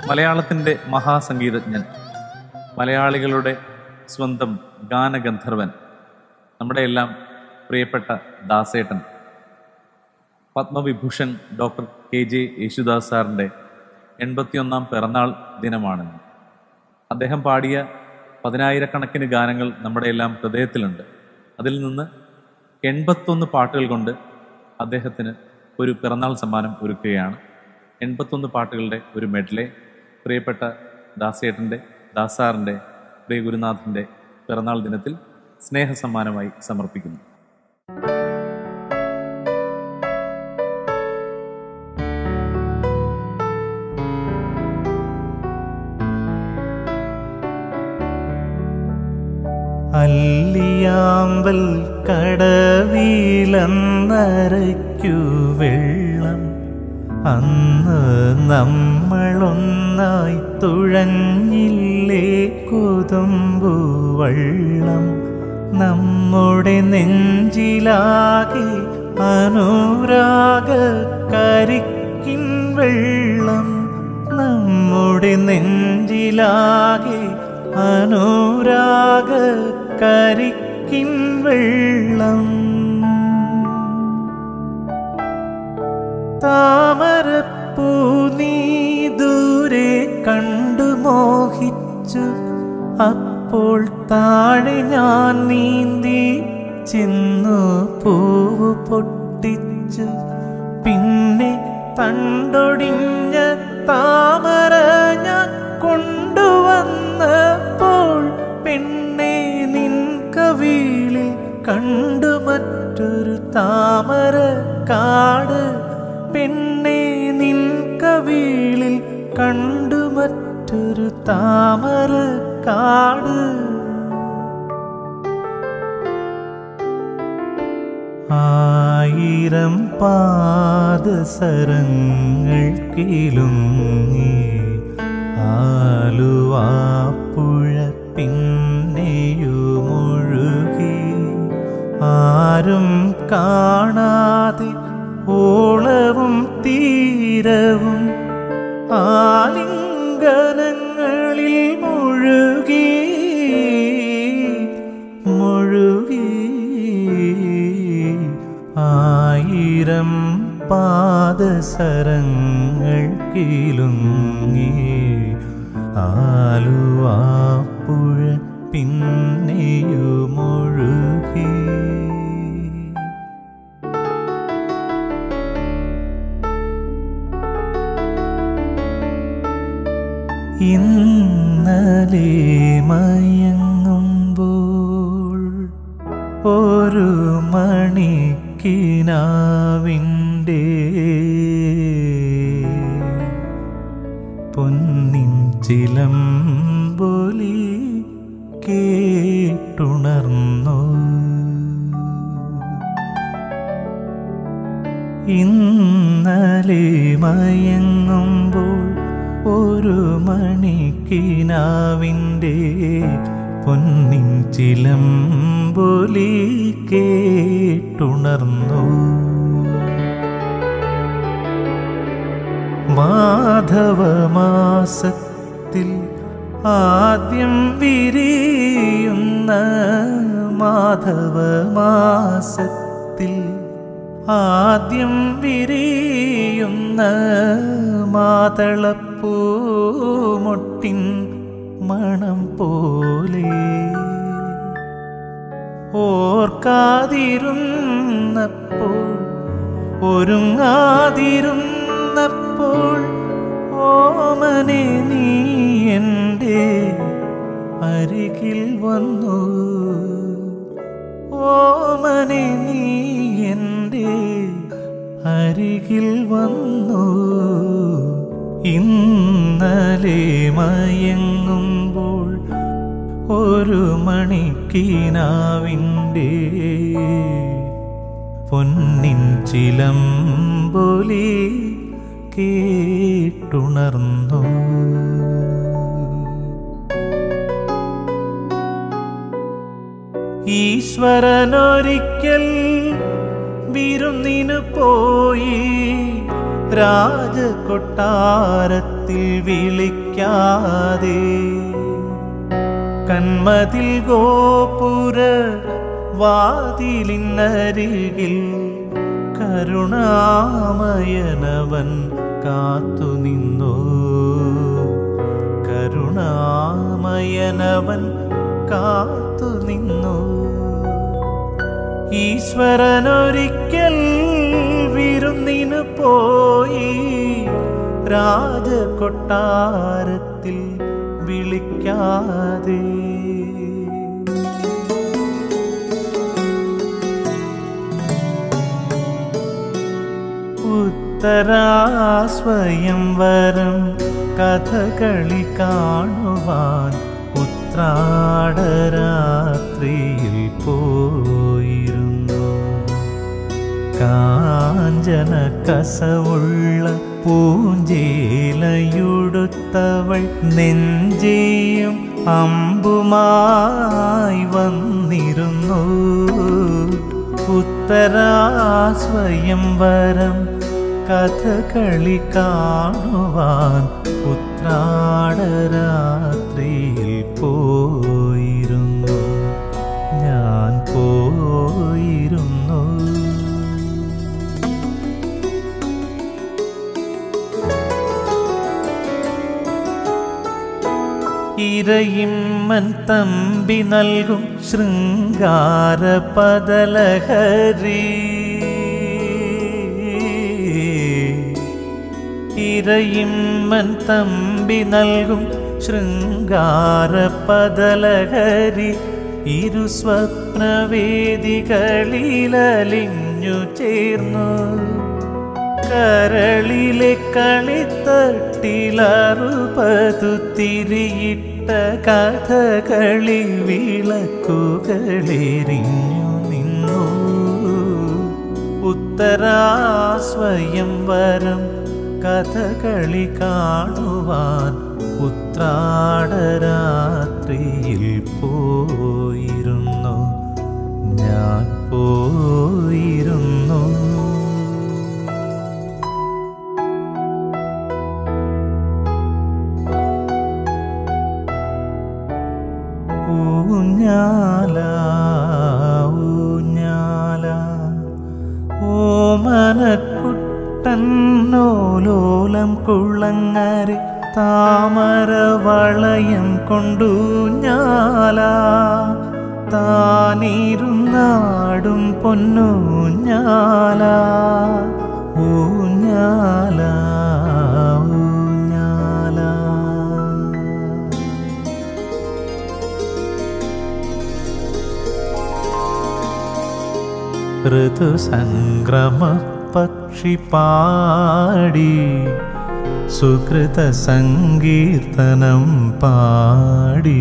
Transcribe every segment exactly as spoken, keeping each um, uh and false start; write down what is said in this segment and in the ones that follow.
മലയാളത്തിൻ്റെ മഹാസംഗീതജ്ഞൻ, മലയാളികളുടെ സ്വന്തം ഗാനഗന്ധർവൻ, നമ്മുടെ എല്ലാം പ്രിയപ്പെട്ട ദാസേട്ടൻ, Padma Vibhushan doctor K J Yesudas സാറിൻ്റെ എൺപത്തിയൊന്നാം പിറന്നാൾ ദിനമാണെന്ന്. അദ്ദേഹം പാടിയ പതിനായിരക്കണക്കിന് ഗാനങ്ങൾ നമ്മുടെ എല്ലാം ഹൃദയത്തിലുണ്ട്. അതിൽ നിന്ന് എൺപത്തൊന്ന് പാട്ടുകൾ കൊണ്ട് അദ്ദേഹത്തിന് ഒരു പിറന്നാൾ സമ്മാനം ഒരുക്കുകയാണ്. എൺപത്തൊന്ന് പാട്ടുകളുടെ ഒരു മെഡ്ലെ പ്രിയപ്പെട്ട ദാസേട്ടൻ്റെ, ദാസാറിൻ്റെ, പ്രിയ ഗുരുനാഥൻ്റെ പിറന്നാൾ ദിനത്തിൽ സ്നേഹസമ്മാനമായി സമർപ്പിക്കുന്നു. അല്ലിയാമ്പൽ കടവിലന്നരയ്ക്കു വെള്ളം, അന്ന് നമ്മളൊന്നായി തുഴഞ്ഞില്ലേ കൊതുമ്പു വള്ളം. നമ്മുടെ നെഞ്ചിലാകെ അനുരാഗ കരിക്കിൻ വെള്ളം, നമ്മുടെ നെഞ്ചിലാകെ അനുരാഗ കരിക്കിൻ വെള്ളം. താമരപ്പൂ നീ ദൂരെ കണ്ടു മോഹിച്ചു, അപ്പോൾ താഴെ ഞാൻ നീന്തി ചെന്നു പൂവ് പൊട്ടിച്ചു. പിന്നെ തണ്ടൊടിഞ്ഞ താമര ഞാൻ കൊണ്ടുവന്നപ്പോൾ പെണ്ണെ നിൻ കവിളിൽ കണ്ടു മറ്റൊരു താമര കാട്. പെണ്ണെ നിൻ കവിളിൽ കണ്ടു മറ്റൊരു താമര കാട്. ആയിരം പാദസരങ്ങൾ കിലുങ്ങി ആലുവാപ്പുഴ പിന്നെയുമൊഴുകി. ആരും കാണാതെ ഓളവും തീരവും ആലിംഗനങ്ങളിൽ മുഴുകി മുഴുകി. ആയിരം പാദസരങ്ങൾ കിലുങ്ങി ആലുവാപ്പുഴ പിന്നെയുമൊഴുകി. ഇന്നലെ മയങ്ങുമ്പോൾ ഒരു മണിക്കിനാവിൻ്റെ പൊന്നിൻ ചിലമ്പൊലി കേട്ടുണർന്നു. ഇന്നലെ മയങ്ങുമ്പോൾ ഒരു മണിക്കിനാവിൻ്റെ പൊന്നിൻ ചിലമ്പൊലി കേട്ടുണർന്നു. മാധവമാസത്തിൽ ആദ്യം വിരിയുന്ന മാധവമാസത്തിൽ ആദ്യം വിരിയുന്ന മാതളപ്പൂമൊട്ടിൻ മണം പോലെ ഓർക്കാതിരുന്നപ്പോൾ ഒരുങ്ങാതിരുന്നപ്പോൾ ഓമനെ നീ എൻ്റെ അരികിൽ വന്നു. ഓമനെ നീ എൻ്റെ അരികിൽ വന്നു. ഇന്നലെ മയങ്ങുമ്പോൾ ഒരു മണിക്കിനാവിൻ്റെ പൊന്നിൻ ചിലമ്പൊലി കേട്ടുണർന്നു. ഈശ്വരനൊരിക്കൽ വിരുന്നിനു പോയി രാജകൊട്ടാരത്തിൽ വിളിക്കാതെ കന്മതിൽ ഗോപുര വാതിലിനരികിൽ കരുണാമയനവൻ കാത്തുനിന്നു. കരുണാമയനവൻ കാത്തുനിന്നു. ഈശ്വരനൊരിക്കൽ വിരുന്നിനു പോയി രാജകൊട്ടാരത്തിൽ വിളിക്കാതെ. ഉത്തരാസ്വയംവരം കഥകളി കാണുവാൻ ഉത്രാടരാത്രിയിൽ പോയിരുന്നു. കാഞ്ചന കസവുള്ള പൂഞ്ചേലയുടുത്തവൾ നെഞ്ചിയും അമ്പുമായി വന്നിരുന്നു. ഉത്തരാസ്വയംവരം കഥകളി കാണുവാൻ ഉത്രാടരാത്രിയിൽ പോയിരുന്നു. ഞാൻ പോയിരുന്നു. ഇരയിമ്മൻ തമ്പി നൽകും ശൃംഗാര പദലഹരി. ഇരയിമ്മൻ തമ്പി നൽകും ശൃംഗാര പദലഹരി ഇരു സ്വപ്നവേദികളിലലിഞ്ഞു ചേർന്നു. കരളിലെ കളിത്തട്ടിലറുപതു തിരിയിട്ട കഥകളി വിളക്കുകളെരിഞ്ഞു നിന്നു. ഉത്തരാസ്വയംവരം കഥകളി കാണുവാൻ ഉത്രാടരാത്രിയിൽ പോയിരുന്നു. ഞാൻ പോയിരുന്നു. ഊഞ്ഞാല ഊഞ്ഞാല ഓമനക്കുട്ടന്നോലോലം കുളങ്ങരെ താമര വളയം കൊണ്ടൂഞ്ഞാല. താനിരുന്നാടും പൊന്നൂഞ്ഞാല. ഊഞ്ഞാല ഊഞ്ഞാല. ഋതുസംക്രമ പക്ഷി പാടി സുകൃത സങ്കീർത്തനം പാടി.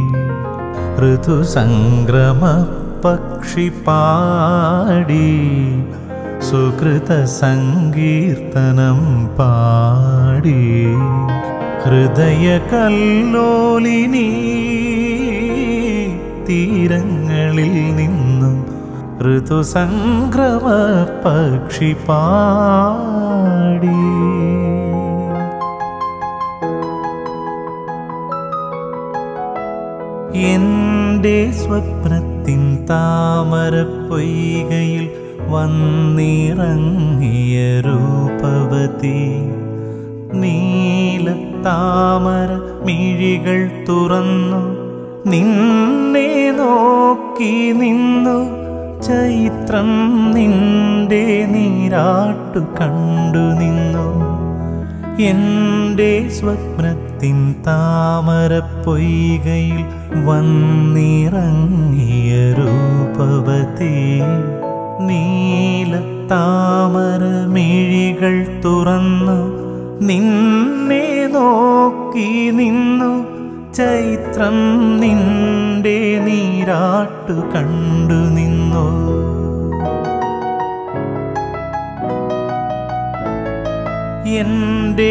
ഋതുസംക്രമ പക്ഷി പാടി സുകൃത സങ്കീർത്തനം പാടി. ഹൃദയ കല്ലോലിനി തീരങ്ങളിൽ നിന്നും ഋതുസംക്രമ പക്ഷി പാടി. എന്റെ സ്വപ്നത്തിൻ താമര പൊയ്കയിൽ വന്നിറങ്ങിയ രൂപവതി നീലത്താമര മിഴികൾ തുറന്നു നിന്നെ നോക്കി നിന്നു. ചൈത്രം നിന്റെ നീരാട്ടു കണ്ടു നിന്നു. എന്റെ സ്വപ്നത്തിൻ താമര പൊയ്കയിൽ വന്നിറങ്ങിയ രൂപവതി നീലത്താമര മിഴികൾ തുറന്നു നിന്നെ നോക്കി നിന്നു. ചൈത്രം നിന്റെ നീരാട്ടു കണ്ടു നിന്നു. എന്റെ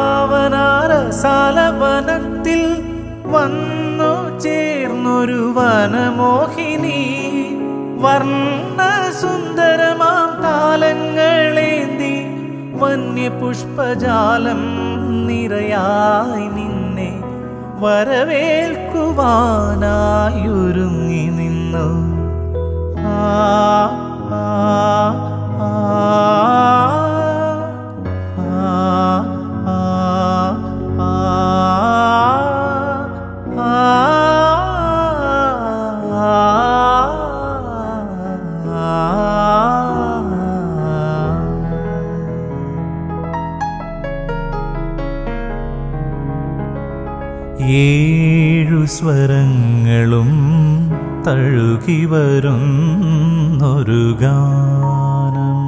ഭാവനാരസാലവനത്തിൽ വന്നു ചേർന്നൊരു വനമോഹിനി വർണ്ണസുന്ദരമാം താലങ്ങളേന്തി വന്യ പുഷ്പജാലം നിരയായി നിന്നെ വരവേൽക്കുവാനായൊരുങ്ങി നിന്നു. ആ ആ ആ ഏഴു സ്വരങ്ങളും തഴുകി വരുന്നൊരു ഗാനം,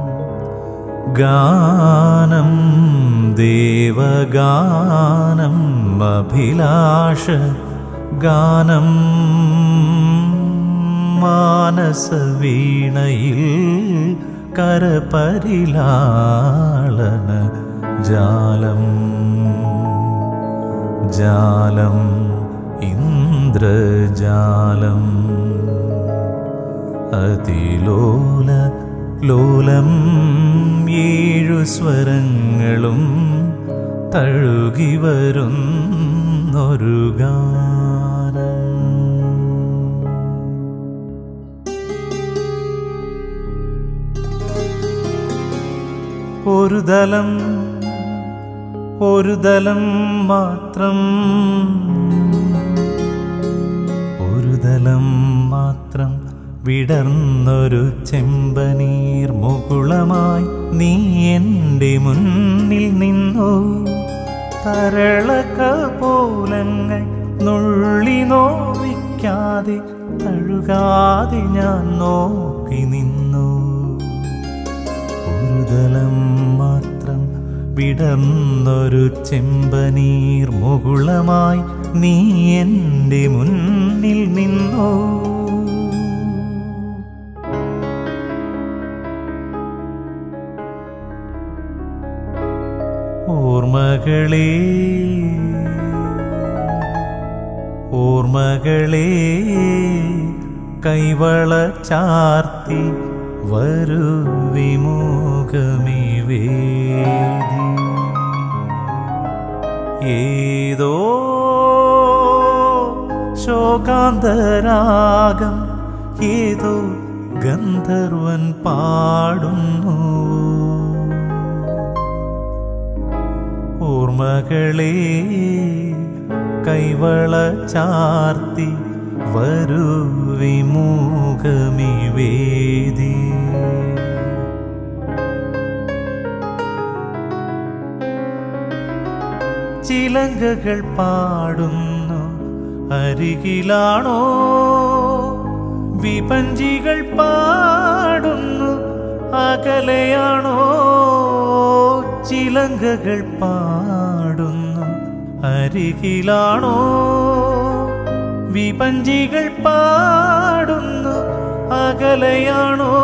ഗാനം ദേവഗാനം, അഭിലാഷ ഗാനം, മാനസവീണയിൽ കരപരിലാളന ജാലം, ജാലം ഇന്ദ്രജാലം, അതിലോല ലോലം ഏഴു സ്വരങ്ങളും തഴുകി വരുന്നൊരു ഗാനം. ഒരു ദലം ഒരു ദലം മാത്രം, ഒരു ദലം മാത്രം വിടർന്നൊരു ചെമ്പനീർ മുകുളമായി നീ എൻ്റെ മുന്നിൽ നിന്നു. തരളകപോലങ്ങൾ നുള്ളി നോവിക്കാതെ തഴുകാതെ ഞാൻ നോക്കി നിന്നു. ഒരു ദലം മാത്രം വിടർന്നൊരു ചെമ്പനീർ മുകുളമായി നീ എൻ്റെ മുന്നിൽ നിന്നു. ഓർമ്മകളേ ഓർമ്മകളേ കൈവള ചാർത്തി വരൂ വിമുഖമേ വേദി. ഏതോ ശോകാന്തരാഗം ഏതോ ഗന്ധർവൻ പാടുന്നു. ഓർമ്മകളേ കൈവള ചാർത്തി വരൂ വിമുഖമേ വേദി. ചിലങ്കകൾ പാടുന്നു അരികിലാണോ, വിപഞ്ചികൾ പാടുന്നു അകലെയാണോ. ചിലങ്കകൾ പാടുന്നു അരികിലാണോ, വിപഞ്ചികൾ പാടുന്നു അകലെയാണോ.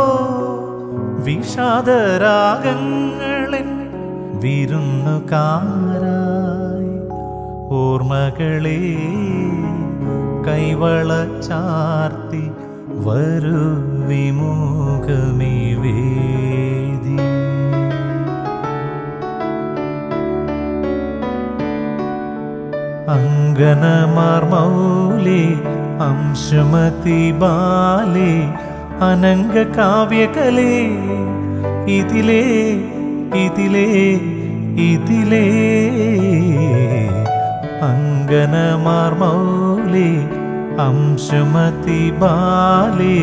വിഷാദരാഗങ്ങളിൽ വിരുന്നുകാരായി ഓർമ്മകളെ കൈവള ചാർത്തി വരൂ വിമുഖമേ വേദി. അങ്കനമാർമൗലേ അംശമതി ബാലേ അനംഗ കാവ്യകലേ ഇതിലേ ഇതിലേ ഇതിലേ. അങ്കനമാർമൗലേ അംശമതി ബാലേ.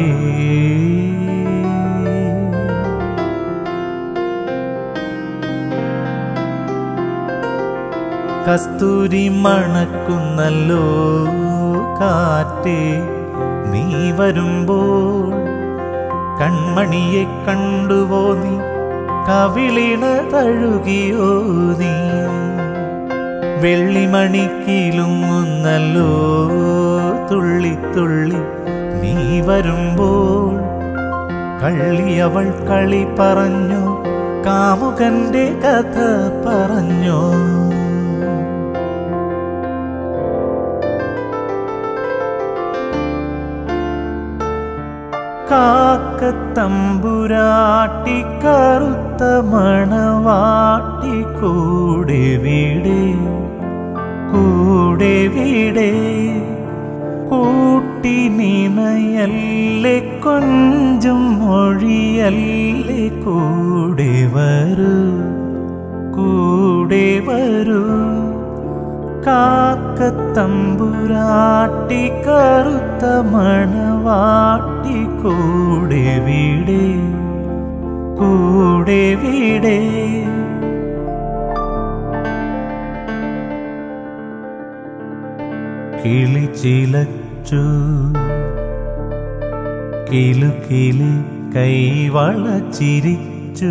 കസ്തൂരി മണക്കുന്നല്ലോ കാറ്റേ നീ വരുമ്പോൾ, കൺമണിയെ കണ്ടുവോ നീ, കവിളിണ തഴുകിയോ നീ. വെള്ളിമണിക്കിലുങ്ങുന്നല്ലോ തുള്ളിത്തുള്ളി നീ വരുമ്പോൾ, കള്ളിയവൾ കളി പറഞ്ഞു കാമുകന്റെ കഥ പറഞ്ഞു. കാക്കത്തമ്പുരാട്ടി കറുത്ത മണവാട്ടി കൂടെ വീടേ കൂടെ വീടേ കൂട്ടി നിനയല്ലേ കൊഞ്ചും മൊഴിയല്ലേ കൂടെ വരൂ കൂടെ വരൂ കാക്കത്തമ്പുരാട്ടി കറുത്ത മണവാട്ടി കൂടെ വീടേ കൂടെ വീടേ കിളി ചിലച്ചു കിലു കിളി കൈവള ചിരിച്ചു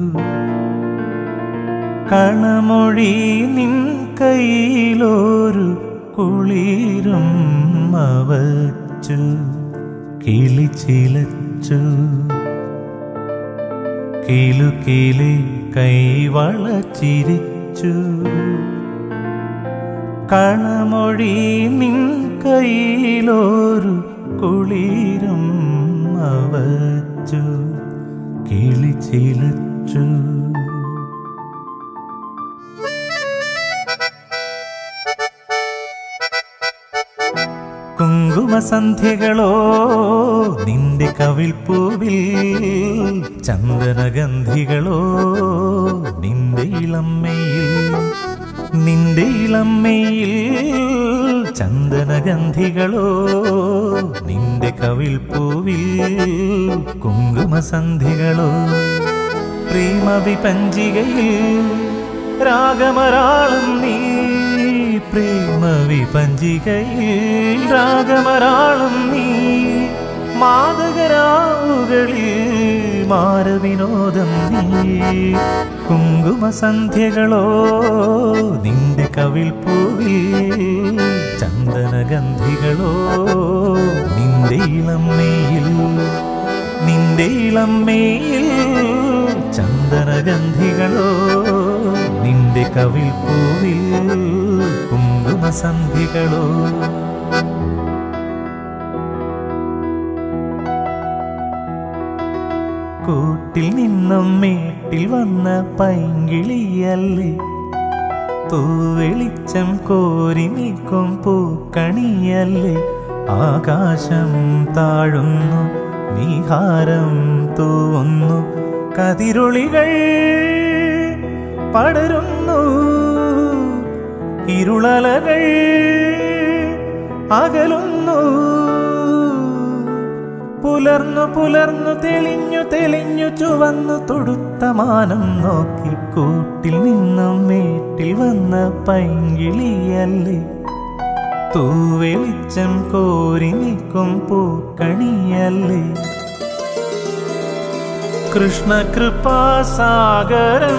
കളമൊഴി നിൻ കയ്യിലൊരു കുളിരും അവച്ചു കിളി ചിലച്ചു കിലു കിളി കൈവള ചിരിച്ചു കളമൊഴി നിൻ കയ്യിലൊരു കുളിരും അവച്ചു കിളി ചിലച്ചു കുങ്കുമസന്ധ്യകളോ നിന്റെ കവിൾപ്പൂവിൽ ചന്ദനഗന്ധികളോ നിന്റെ ഇളമ്മയിൽ നിന്റെ ഇളമ്മയിൽ ചന്ദനഗന്ധികളോ നിന്റെ കവിൾപ്പൂവിൽ കുങ്കുമസന്ധ്യകളോ പ്രേമവിപഞ്ചികയിൽ രാഗമരാളം നീ പ്രേമവിപഞ്ചികയിൽ രാഗമരാളം നീ മാദകരാവുകളിൽ മാരവിനോദം നീ കുങ്കുമസന്ധ്യകളോ നിന്റെ കവിൾപ്പൂവിൽ ചന്ദനഗന്ധികളോ നിന്റെ ഇളമ്മയിൽ നിന്റെ ഇളമ്മയിൽ ചന്ദനഗന്ധികളോ നിന്റെ കവിൾപ്പൂവിൽ കുങ്കുമസന്ധ്യകളോ കൂട്ടിൽ നിന്നും മേട്ടിൽ വന്ന പൈങ്കിളിയല്ലേ തൂവെളിച്ചം കോരി നിൽക്കും പൂക്കണിയല്ലേ ആകാശം താഴുന്നു നീഹാരം തൂവുന്നു കതിരൊളികൾ പടരുന്നു ഇരുളലകൾ അകലുന്നു പുലർന്നു പുലർന്നു തെളിഞ്ഞു തെളിഞ്ഞു ചുവന്നു തൊടുത്ത മാനം നോക്കി കൂട്ടിൽ നിന്നും മേട്ടിൽ വന്ന പൈങ്കിളിയല്ലേ തൂവെളിച്ചം കോരി നിൽക്കും പൂക്കണിയല്ലേ കൃഷ്ണകൃപാസാഗരം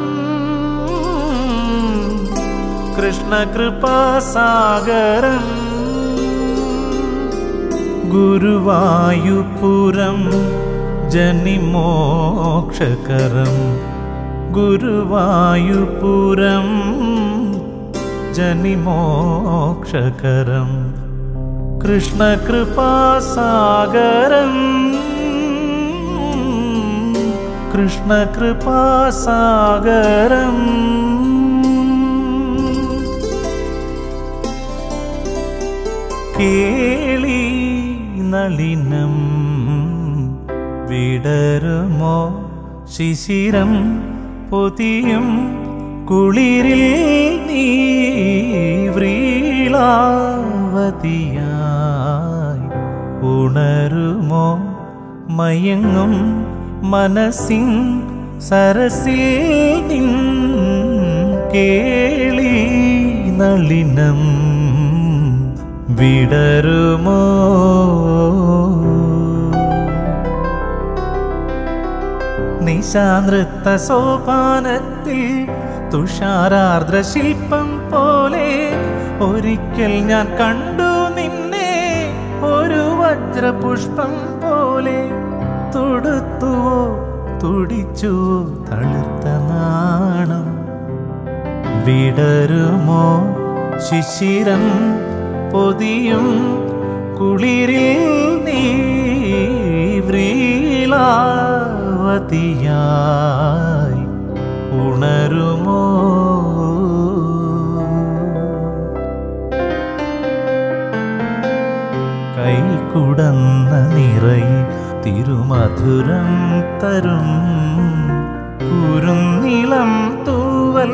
കൃഷ്ണകൃപാസാഗരം ഗുരുവായൂപുരം ജനിമോക്ഷകരം ഗുരുവായൂപുരം ജനിമോക്ഷകരം കൃഷ്ണകൃപാസാഗരം കൃഷ്ണകൃപാസാഗരം കേളി നളിനം വിടരുമോ ശിശിരം പൊതിയും കുളിരിൽ നീ വ്രീളാവതിയായി ഉണരുമോ മയങ്ങും മനസ്സിൻ സരസിൽ നിൻ കേളി നളിനം വിടരുമോ നിശാനൃത്ത സോപാനത്തിൽ തുഷാരാർദ്ര ശില്പം പോലെ ഒരിക്കൽ ഞാൻ കണ്ടു നിന്നെ ഒരു വജ്രപുഷ്പം പോലെ തൊടുത്തുവോ തുടിച്ചുവോ തളുത്ത നാണം വിടരുമോ ശിശിരം പൊതിയും കുളിരിൽ നീ വ്രീലാവതിയായി ഉണരുമോ? കൈകുടന്ന നിറയിൽ തിരുമധുരം തരും കുരുന്നിളം തൂവൽ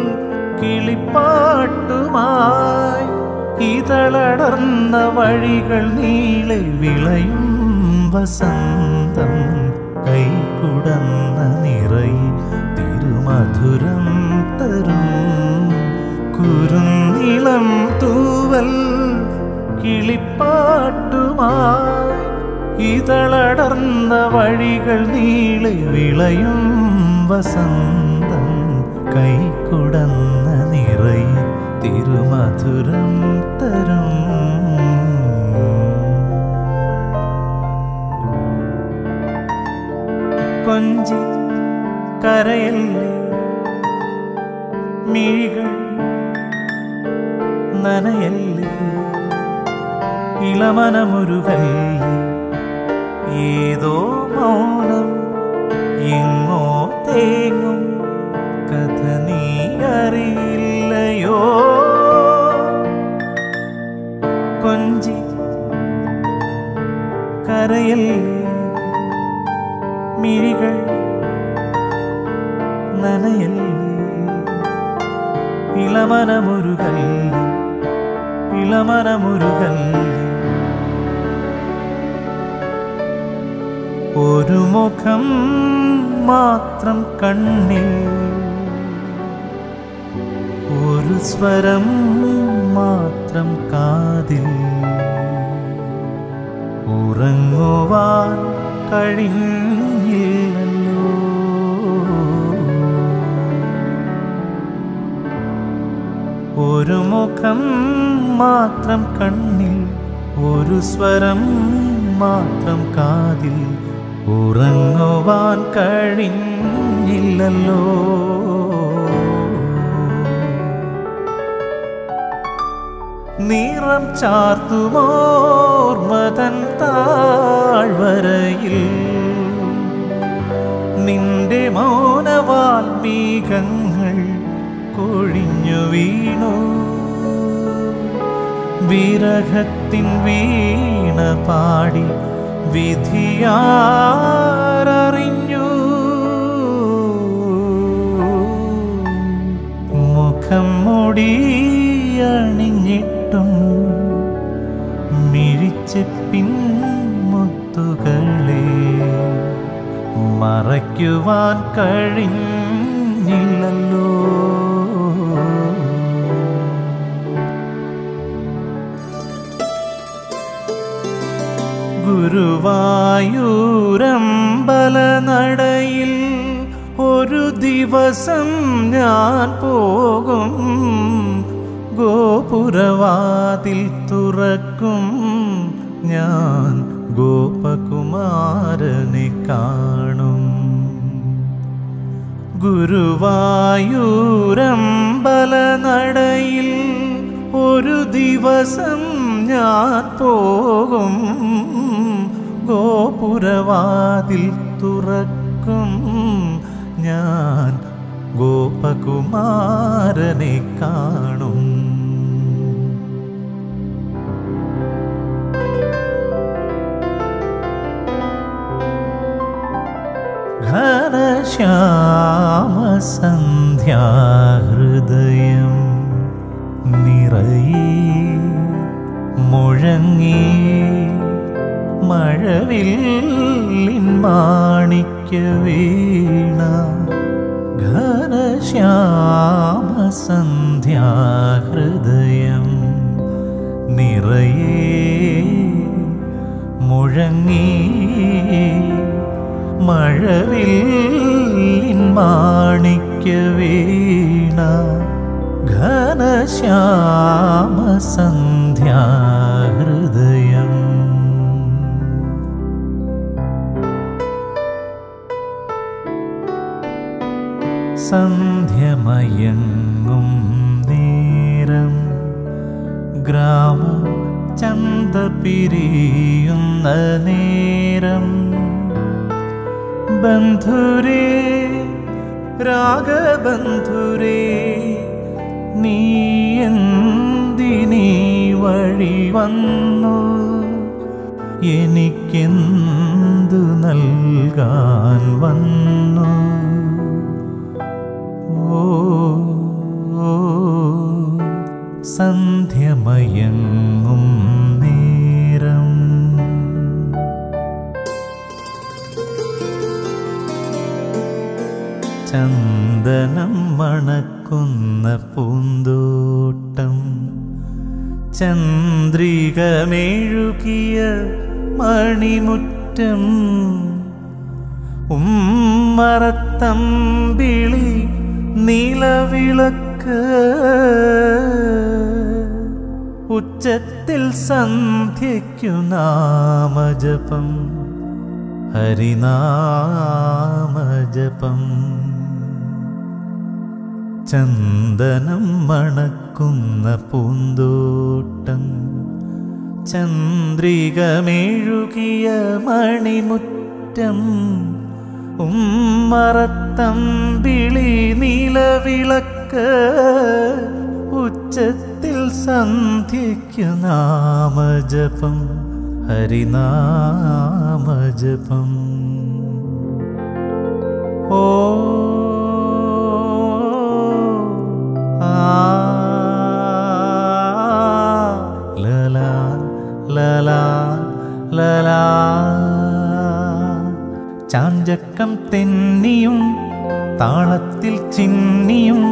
കിളിപ്പാട്ടുമായി ഇതളടർന്ന വഴികൾ നീളെ വിളയും വസന്തം. കൈകുടന്ന നിറയിൽ തിരുമധുരം തരും കുരുന്നിളം തൂവൽ കിളിപ്പാട്ടുമായി ഇതളടർന്ന വഴികൾ നീളെ വിളയും വസന്തം. കൈകുടന്ന നിറയിൽ തിരുമധുരം തരും. കൊഞ്ചി കരയല്ലേ മിഴികൾ നനയല്ലേ ഇളമനമുരുകല്ലേ ഏതോ മൗനം എങ്ങോ തേങ്ങും കഥ നീ അറിയില്ലയോ? കൊഞ്ചി കരയല്ലേ മിഴികൾ നനയല്ലേ ഇളമനമുരുകല്ലേ ഇളമനമുരുകല്ലേ. ഒരു മുഖം മാത്രം കണ്ണിൽ ഒരു സ്വരം മാത്രം കാതിൽ ഉറങ്ങുവാൻ കഴിഞ്ഞില്ലല്ലോ. ഒരു മുഖം മാത്രം കണ്ണിൽ ഒരു സ്വരം മാത്രം കാതിൽ ഉറങ്ങുവാൻ കഴിഞ്ഞില്ലല്ലോ. നിറം ചാർത്തുമോർമതൻ താഴ്വരയിൽ നിന്റെ മൗനവാൽമീകങ്ങൾ കൊഴിഞ്ഞു വീണു. വിരഹത്തിൻ വീണ പാടി വിധിയാരറിഞ്ഞു. മുഖം മൂടിയണിഞ്ഞിട്ടും മിഴിച്ചെപ്പിൻ മുത്തുകളെ മറയ്ക്കുവാൻ കഴിഞ്ഞില്ലല്ലോ. ഗുരുവായൂരമ്പലനടയിൽ ഒരു ദിവസം ഞാൻ പോകും. ഗോപുരവാതിൽ തുറക്കും ഞാൻ ഗോപകുമാരനെ കാണും. ഗുരുവായൂരമ്പലനടയിൽ ഒരു ദിവസം ഞാൻ പോകും. ഗോപുരവാതിൽ തുറക്കും ഞാൻ ഗോപകുമാരനെ കാണും. ഘനശ്യാമസന്ധ്യാഹൃദയം നിറയെ മുഴങ്ങി മഴവില്ലിൻ മാണിക്യവീണ. ഘനശ്യാമസന്ധ്യാഹൃദയം നിറയെ മുഴങ്ങി മഴവില്ലിൻ മാണിക്യവീണ. ഘനശ്യാമസന്ധ്യാഹൃദയം. സന്ധ്യമയങ്ങും നേരം ഗ്രാമ ചന്ത പിരിയുന്ന നേരം ബന്ധുരേ രാഗബന്ധുരേ നീ എന്തിനീ വഴി വന്നു എനിക്കെന്തു നൽകാൻ വന്നു ഓ സന്ധ്യമയങ്ങും നേരം ചന്ദനം മണക്കുന്ന പൂന്തോട്ടം ചന്ദ്രികമെഴുകിയ മണിമുറ്റം ഉമ്മറത്തമ്പിളി നിലവിളക്ക് ഉച്ചത്തിൽ സന്ധ്യയ്ക്കു നാമജപം ഹരിനാമജപം ചന്ദനം മണക്കുന്ന പൂന്തോട്ടം ചന്ദ്രികമെഴുകിയ മണിമുറ്റം ഉമ്മറത്തമ്പിളി നിലവിളക്ക് ഉച്ചത്തിൽ സന്ധ്യയ്ക്കു നാമജപം ഹരിനാമജപം ഓ ലലാ ലലാ ലലാ ചാഞ്ചക്കം തെന്നിയും താളത്തിൽ ചിന്നിയും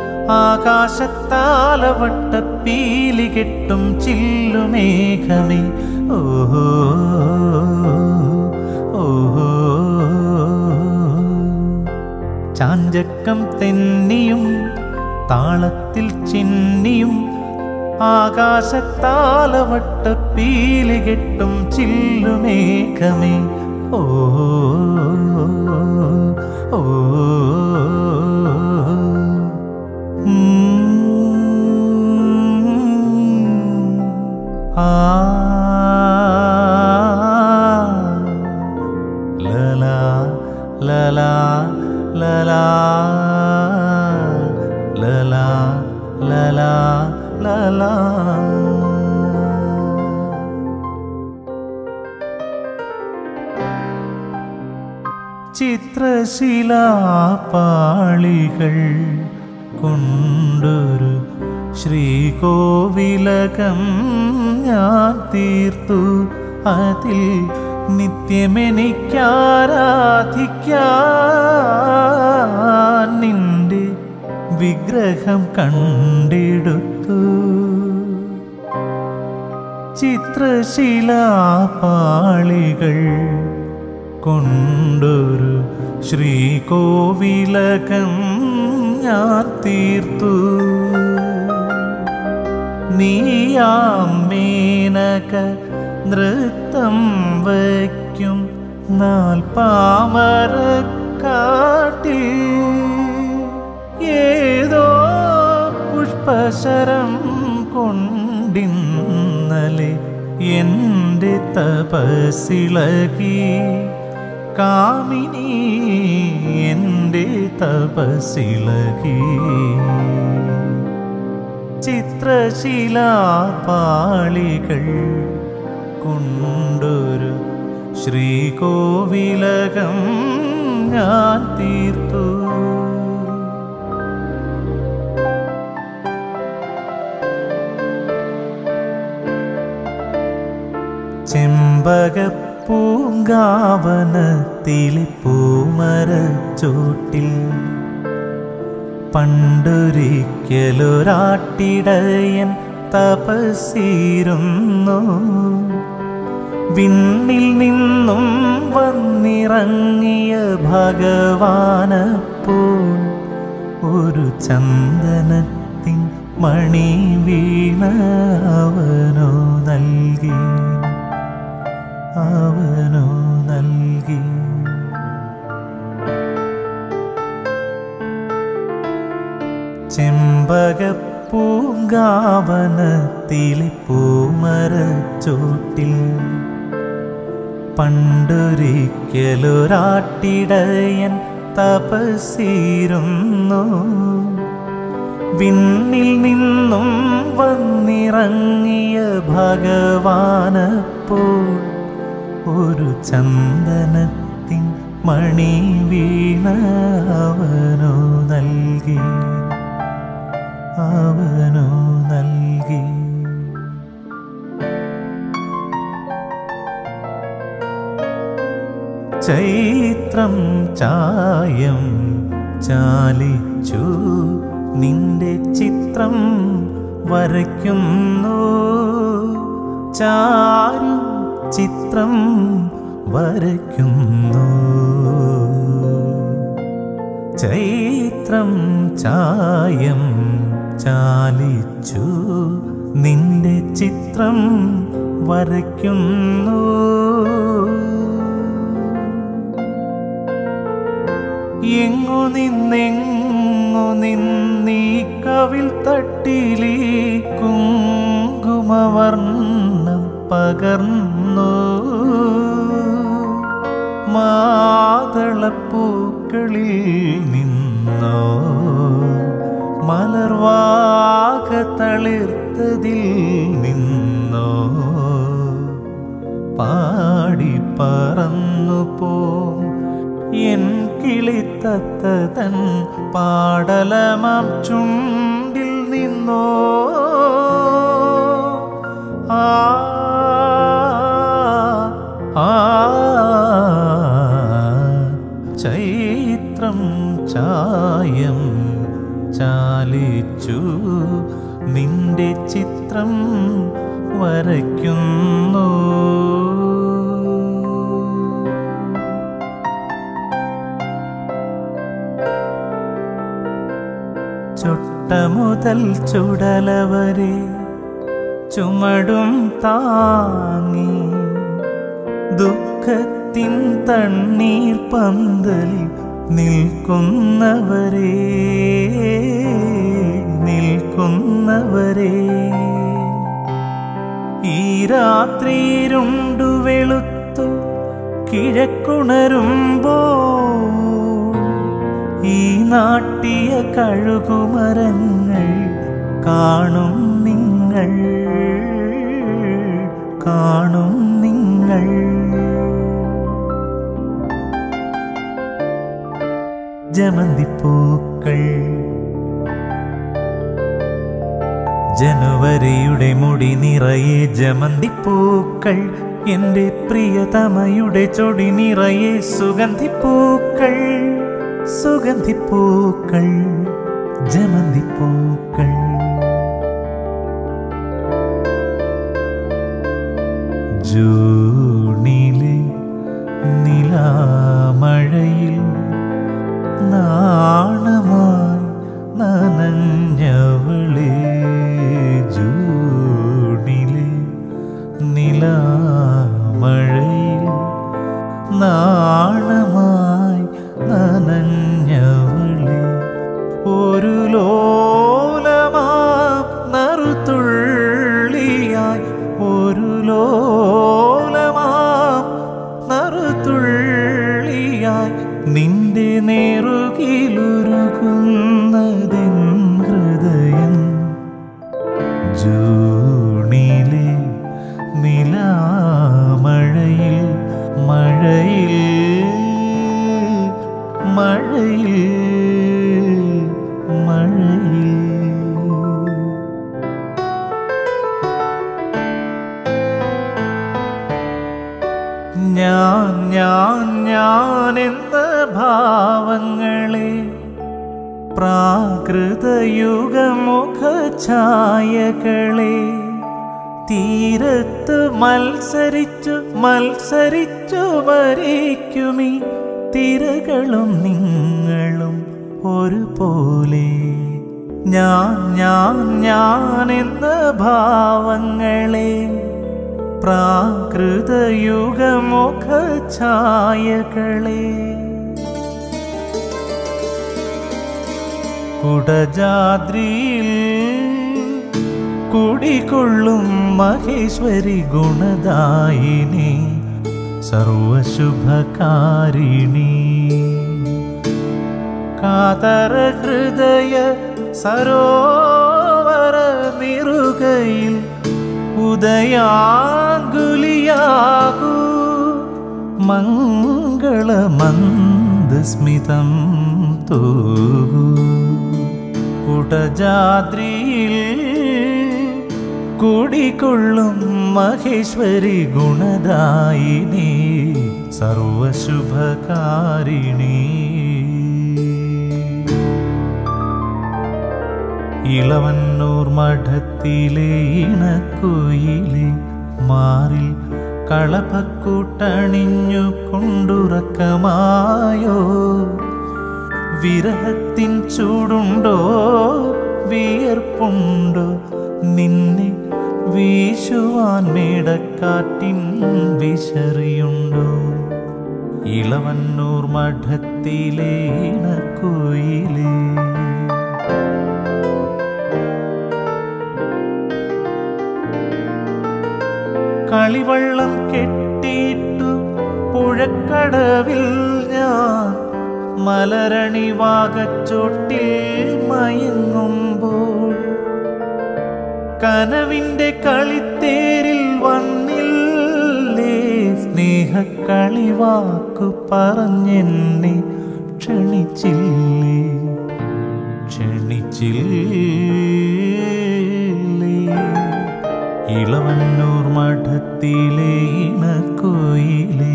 ആകാശത്താലവട്ടപ്പീലി കെട്ടും ചില്ലുമേഘമേ ഓഹോ ഓഹോ ചാഞ്ചക്കം തെന്നിയും താളത്തിൽ ചിന്നിയും ആകാശത്താലവട്ടപ്പീലി കെട്ടും ചില്ലുമേഘമേ ഓ ഓ ആ ലലാ ലലാ ലലാ ലലാ ലലാ ലലാ ചിത്രശിലാപാളികൾ കൊണ്ടൊരു ശ്രീകോവിലകം ഞാൻ തീർത്തു അതിൽ നിത്യമെനിക്കാരാധിക്കാൻ നിന്റെ വിഗ്രഹം കണ്ടെടുത്തു ചിത്രശിലാപാളികൾ കൊണ്ടൊരു ശ്രീകോവിലകം ഞാൻ തീർത്തു നീയാം മേനക നൃത്തം വയ്ക്കും നാൽപ്പാമരക്കാട്ടിൽ ഏതോ പുഷ്പശരം കൊണ്ടിന്നലെ എൻ്റെ തപസ്സിളകി കാമിനി എൻ്റെ തപസ്സിളകി ചിത്രശിലാപാളികൾ കൊണ്ടൊരു ശ്രീകോവിലകം ഞാൻ തീർത്തു ചെമ്പകപ്പൂങ്കാവനത്തിലെ പൂമരച്ചോട്ടിൽ പണ്ടൊരിക്കലൊരാട്ടിടയൻ തപസ്സിരുന്നു വിണ്ണിൽ നിന്നും വന്നിറങ്ങിയ ഭഗവാനപ്പോൾ ഒരു ചന്ദനത്തിൻ മണി വീണ അവനോ നൽകി അവനോ നൽകി ചെമ്പകപ്പൂങ്കാവനത്തിലെ പൂമരച്ചോട്ടിൽ പണ്ടൊരിക്കലൊരാട്ടിടയൻ തപസ്സിരുന്നു. വിണ്ണിൽ നിന്നും വന്നിറങ്ങിയ ഭഗവാനപ്പോൾ ഒരു ചന്ദനത്തിൻ മണി വീണ അവനു നൽകി, അവനു നൽകി. ചൈത്രം ചായം ചാലിച്ചു നിന്റെ ചിത്രം വരയ്ക്കുന്നു, ചാരു ചിത്രം വരയ്ക്കുന്നു. ചൈത്രം ചായം ചാലിച്ചു നിന്റെ ചിത്രം വരയ്ക്കുന്നു. എങ്ങു നിന്നെങ്ങു നിന്നീ കവിൽ തട്ടിലീ കുങ്കുമവർണ്ണം പകർന്നു. മാതളപ്പൂക്കളിൽ നിന്നോ മലർവാക തളിർത്തതിൽ നിന്നോ പാടി പറന്നു പോം എൻ കിളിത്തത്തൻ പാടലമാം ചുണ്ടിൽ നിന്നോ. ആ ആ ചൈത്രം ചായം ചാലിച്ചു നിന്റെ ചിത്രം വരയ്ക്കുന്നു. ചൊട്ട മുതൽ ചുടലവരെ ചുമടും താങ്ങി ദുഃഖത്തിൻ തണ്ണീർ പന്തലിൽ നിൽക്കുന്നവരെ, നിൽക്കുന്നവരെ. ഈ രാത്രിയിരുണ്ടു വെളുത്തു കിഴക്കുണരുമ്പോൾ ഈ നാട്ടിയ കഴുകുമരങ്ങൾ കാണും നിങ്ങൾ, കാണും നിങ്ങൾ. ജമന്തിപ്പൂക്കൾ ജനുവരിയുടെ മുടി നിറയെ ജമന്തിപ്പൂക്കൾ, എൻ്റെ പ്രിയതമയുടെ ചൊടി നിറയെ സുഗന്ധിപ്പൂക്കൾ, സുഗന്ധിപ്പൂക്കൾ, ജമന്തിപ്പൂക്കൾ. ജൂണിലെ നിലാമഴയിൽ നാണമായി നനഞ്ഞവളെ, ജൂണിലെ നിലാമഴയിൽ നാണമായി നനഞ്ഞവളെ, ഒരു ലോലമാം നറുതുള്ളിയായി, ഒരു ലോലമാം നറുതുള്ളിയായി നിന്റെ നേറുകിലുരുകുന്നതെൻ ഹൃദയം. ജൂണിലെ നിലാമഴയിൽ മഴയിൽ മഴയിൽ മഴയിൽ. ഞാൻ ഞാൻ ഞാൻ എന്ന ഭാവങ്ങളെ പ്രാകൃതയുഗമുഖഛായകളെ തീരത്ത് മത്സരിച്ചു മത്സരിച്ചു മരിക്കുമീ തിരകളും നിങ്ങളും ഒരുപോലെ. ഞാൻ ഞാൻ ഞാൻ എന്ന ഭാവങ്ങളെ പ്രാകൃതയുഗമുഖഛായകളെ കുടജാദ്രിയിൽ കുടികൊള്ളും മഹേശ്വരി ഗുണദായിനി സർവശുഭകാരിണി. കാതര ഹൃദയ സരോവര നിറുകയിൽ ഉദയാങ്കുലിയാകൂ. മംഗളമന്ദസ്മിതം തൂകൂ. കുടജാദ്രിയിൽ കുടികൊള്ളും മഹേശ്വരി ഗുണദായിനി സർവശുഭകാരിണി. ഇളവന്നൂർ മഠത്തിലെ ഇണക്കുയിലെ മാറിൽ കളഭക്കൂട്ടണിഞ്ഞു കൊണ്ടുറക്കമായോ. വിരഹത്തിൻ ചൂടുണ്ടോ വിയർപ്പുണ്ടോ നിന്നെ വീശുവാൻ മേടക്കാറ്റിൻ വിശറിയുണ്ടോ. ഇളവന്നൂർ മഠത്തിലെ ഇണക്കുയിലെ കളിവള്ളം കെട്ടിയിട്ടു പുഴക്കടവിൽ ഞാൻ മലരണി വാകച്ചോട്ടിൽ മയങ്ങുമ്പോൾ കനവിൻ്റെ കളിത്തേരിൽ വന്നില്ലേ. സ്നേഹക്കളിവാക്കു പറഞ്ഞെന്നെ ക്ഷണിച്ചില്ലേ ക്ഷണിച്ചില്ലേ. ഇളവന്നൂർ മഠത്തിലെ ഇണക്കുയിലേ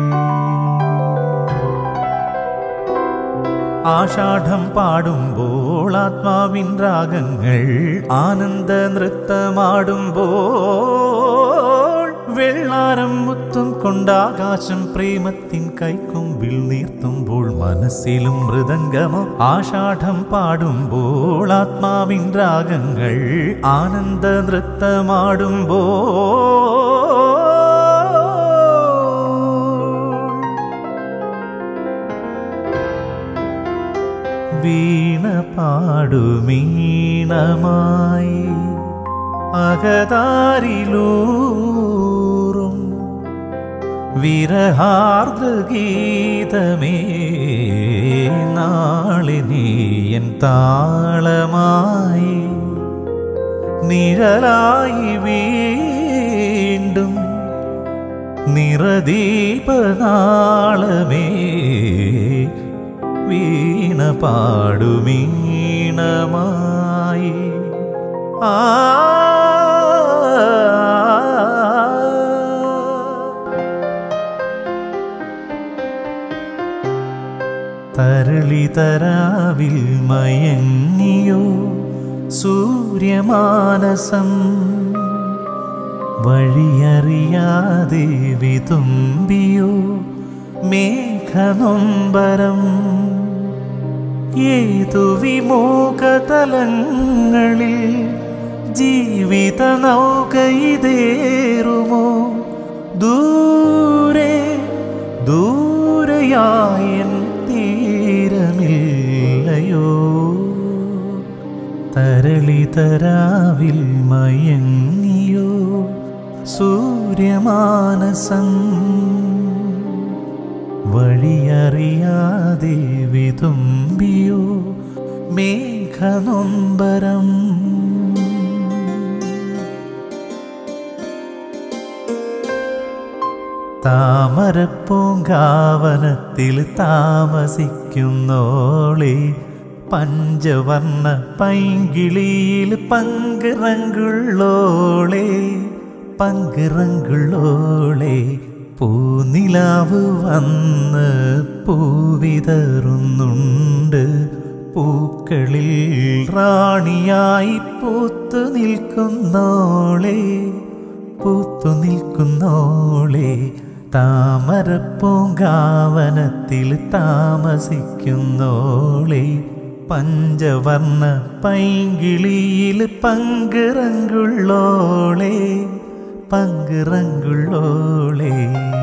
ആഷാഢം പാടുമ്പോൾ ആത്മാവിൻ രാഗങ്ങൾ ആനന്ദ നൃത്തമാടുമ്പോൾ വെള്ളാരം മുത്തും കൊണ്ടാകാശം പ്രേമത്തിൻ കൈക്കൊമ്പിൽ നീർത്തുമ്പോൾ മനസ്സിലും മൃദംഗമോ. ആഷാഢം പാടുമ്പോൾ ആത്മാവിൻ രാഗങ്ങൾ ആനന്ദ നൃത്തമാടുമ്പോൾ വീണ പാടുമീണമായി അകതാരിലൂറും വിരഹാർദ്രഗീതമേ നാളെ നീയൻ താളമായി നിഴലായി വീണ്ടും നിറദീപനാളമേ വീണ പാടുമീണമായി. ആ തരളിതരാവിൽ മയങ്ങിയോ സൂര്യമാനസം വഴിയറിയാതെ വിതുമ്പിയോ മേഘനൊമ്പരം. ഏതു വിമോഹതലങ്ങളിൽ ജീവിത നൗകയിതേറുമോ ദൂരെ ദൂരെയായൻ തീരമില്ലയോ. തരളിതരാവിൽ മയങ്ങിയോ സൂര്യമാനസം വഴിയറിയാതെ വിതുമ്പിയോ മേഘനൊമ്പരം. താമരപ്പൂങ്കാവനത്തിൽ താമസിക്കുന്നോളെ പഞ്ചവർണ്ണ പൈങ്കിളിയിൽ പങ്കിറങ്കുള്ളോളെ പങ്കിറങ്കുള്ളോളെ. പൂനിലാവ് വന്ന് പൂവിതറുന്നുണ്ട് പൂക്കളിൽ റാണിയായി പൂത്തു നിൽക്കുന്നോളെ പൂത്തു നിൽക്കുന്നോളെ. താമരപ്പൂങ്കാവനത്തിൽ താമസിക്കുന്നോളെ പഞ്ചവർണ്ണ പൈങ്കിളിയിൽ പങ്കിറങ്കുള്ളോളെ പങ്കിറങ്കുള്ളോളെ.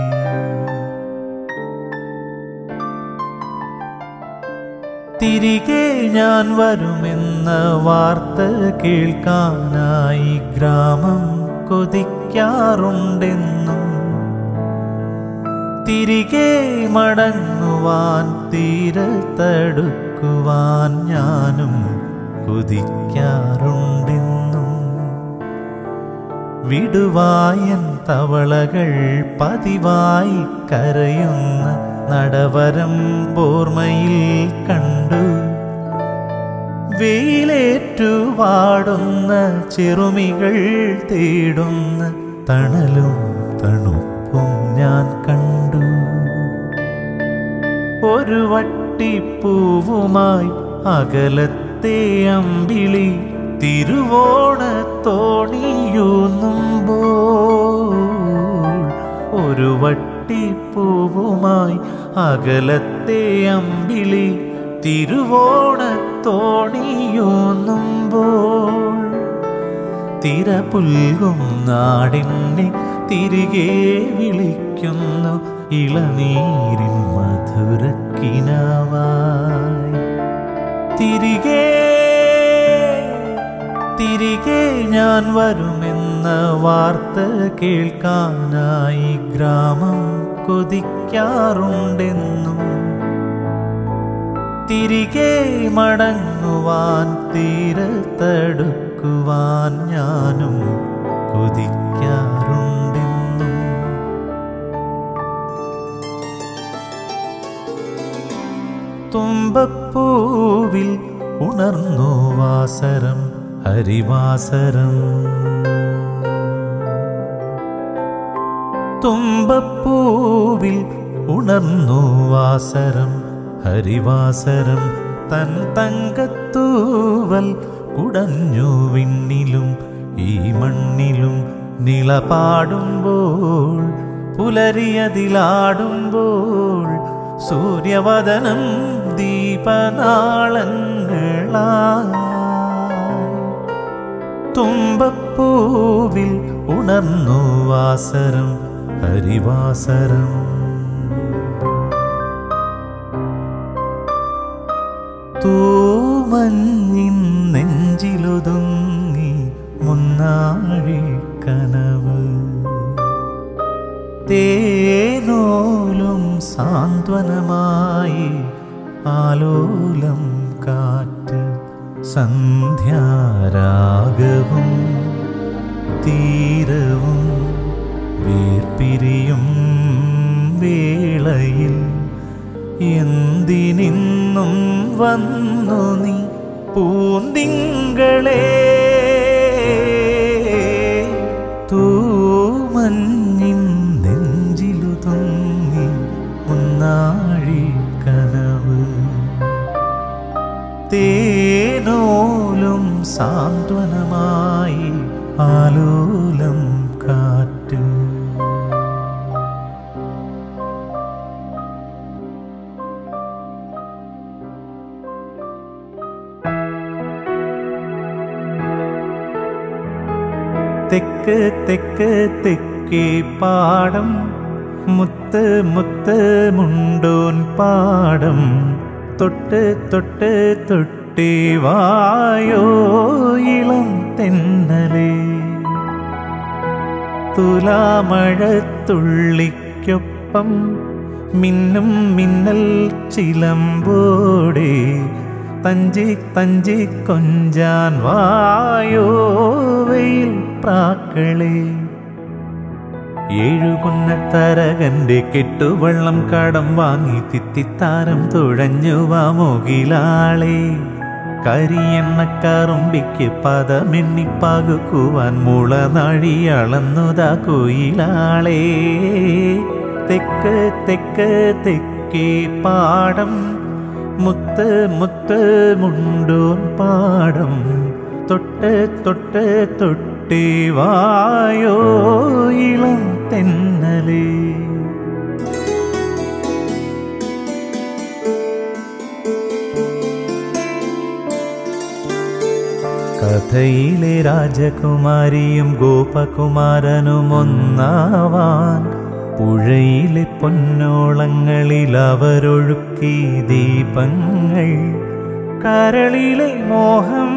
തിരികെ ഞാൻ വരുമെന്ന വാർത്ത കേൾക്കാനായി ഗ്രാമം കൊതിക്കാറുണ്ടെന്നും തിരികെ മടങ്ങുവാൻ തീരത്തടുക്കുവാൻ ഞാനും കൊതിക്കാറുണ്ടെന്നും. വിടുവായൻ തവളകൾ പതിവായി കരയുന്ന നടവരം ഓർമ്മയിൽ കണ്ടു. വെയിലേറ്റു വാടുന്ന ചെറുമികൾ തേടുന്ന തണലും തണുപ്പും ഞാൻ കണ്ടു. ഒരു വട്ടിപ്പൂവുമായി അകലത്തെ അമ്പിളി തിരുവോണത്തോണിയൂന്നുമ്പോൾ, ഒരു വട്ടിപ്പൂവുമായി അകലത്തെ അമ്പിളി തിരുവോണത്തോണിയൂന്നുമ്പോൾ, തിര പുൽകും നാടിനെ തിരികെ വിളിക്കുന്നു ഇളനീരിൻ മധുരക്കിനാവായി. തിരികെ തിരികെ ഞാൻ വരുമെന്ന വാർത്ത കേൾക്കാനായി ഗ്രാമം കൊതിക്കാറുണ്ടെന്നും. തിരികെ മടങ്ങുവാൻ തീരത്തടുക്കുവാൻ ഞാനും കൊതിക്കാറുണ്ടെന്നും. തുമ്പപ്പൂവിൽ ഉണർന്നു വാസരം ഹരിവാസരം. തുമ്പപ്പൂവിൽ ഉണർന്നു വാസരം ഹരിവാസരം. തൻ തങ്കത്തൂവൽ കുടഞ്ഞു വിണ്ണിലും ഈ മണ്ണിലും നിളപാടുമ്പോൾ, പുലരിയതിലാടുമ്പോൾ സൂര്യവദനം ദീപനാളങ്ങളായി. തുമ്പപ്പൂവിൽ ഉണർന്നു വാസരം ഹരിവാസരം. തൂമഞ്ഞിൻ നെഞ്ചിലൊതുങ്ങി മുന്നാഴി കനവ്, തേനോലും സാന്ത്വനമായി ആലോലം കാറ്റ്. സന്ധ്യാരാഗവും തീരവും വേർപിരിയും വേളയിൽ എന്തിനിന്നും വന്നു നീ പൂന്തിങ്കളേ. തൂമഞ്ഞിൻ നെഞ്ചിലുതുങ്ങി മുന്നാഴി കനവ്, തേനോലും സാന്ത്വനമായി ആലോലം കാറ്റ്. തെക്ക് തെക്ക് തെക്കേ പാടം, മുത്ത് മുത്ത് മുണ്ടോൻ പാടം. തൊട്ട് തൊട്ട് തൊട്ടേ വായോ ഇളം തെന്നലേ. തുലാമഴത്തുള്ളിക്കൊപ്പം മിന്നും മിന്നൽ ചിലമ്പോടെ തഞ്ചി തഞ്ചി കൊഞ്ചാൻ വായോ വെയിൽ പ്രാക്കളെ. ഏഴുപൊന്നത്തരകന്റെ കെട്ടുവള്ളം കടം വാങ്ങി തിത്തിത്താരം തുഴഞ്ഞുവാ മുകിലാളെ. കരിയെണ്ണ കറുമ്പിക്ക് പദമെണ്ണിപ്പാകുക്കുവാൻ മുളനാഴി അളന്നുതാ കുയിലാളെ. തെക്ക് തെക്ക് തെക്കേ പാടം, മുത്ത് മുത്ത് മുണ്ടോൻ പാടം. തൊട്ട് തൊട്ട് തൊട്ടേ വായോ ഇളം തെന്നലേ. കഥയിലെ രാജകുമാരിയും ഗോപകുമാരനും ഒന്നാവാൻ പുഴയിലെ പൊന്നോളങ്ങളിൽ അവരൊഴുക്കി ദീപങ്ങൾ. കരളിലെ മോഹം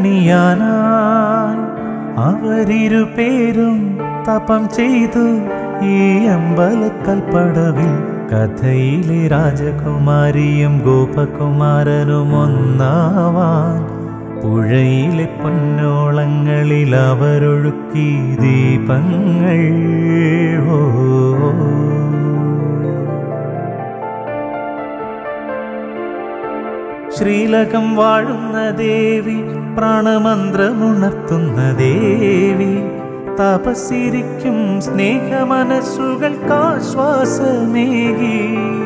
തളിരണിയാനായി അവരിരുപേരും തപം ചെയ്തു ഈ അമ്പലക്കൽപ്പടവിൽ കഥയിലെ രാജകുമാരിയും ഗോപകുമാരനും ഒന്നാവാൻ പുഴയിലെ പൊന്നോളങ്ങളിൽ അവരൊഴുക്കി ദീപങ്ങൾ. ഓ ശ്രീലകം വാഴുന്ന ദേവി, പ്രാണമന്ത്രമുണർത്തുന്ന ദേവി, തപസ്സിരിക്കും സ്നേഹമനസ്സുകൾക്കാശ്വാസമേകി.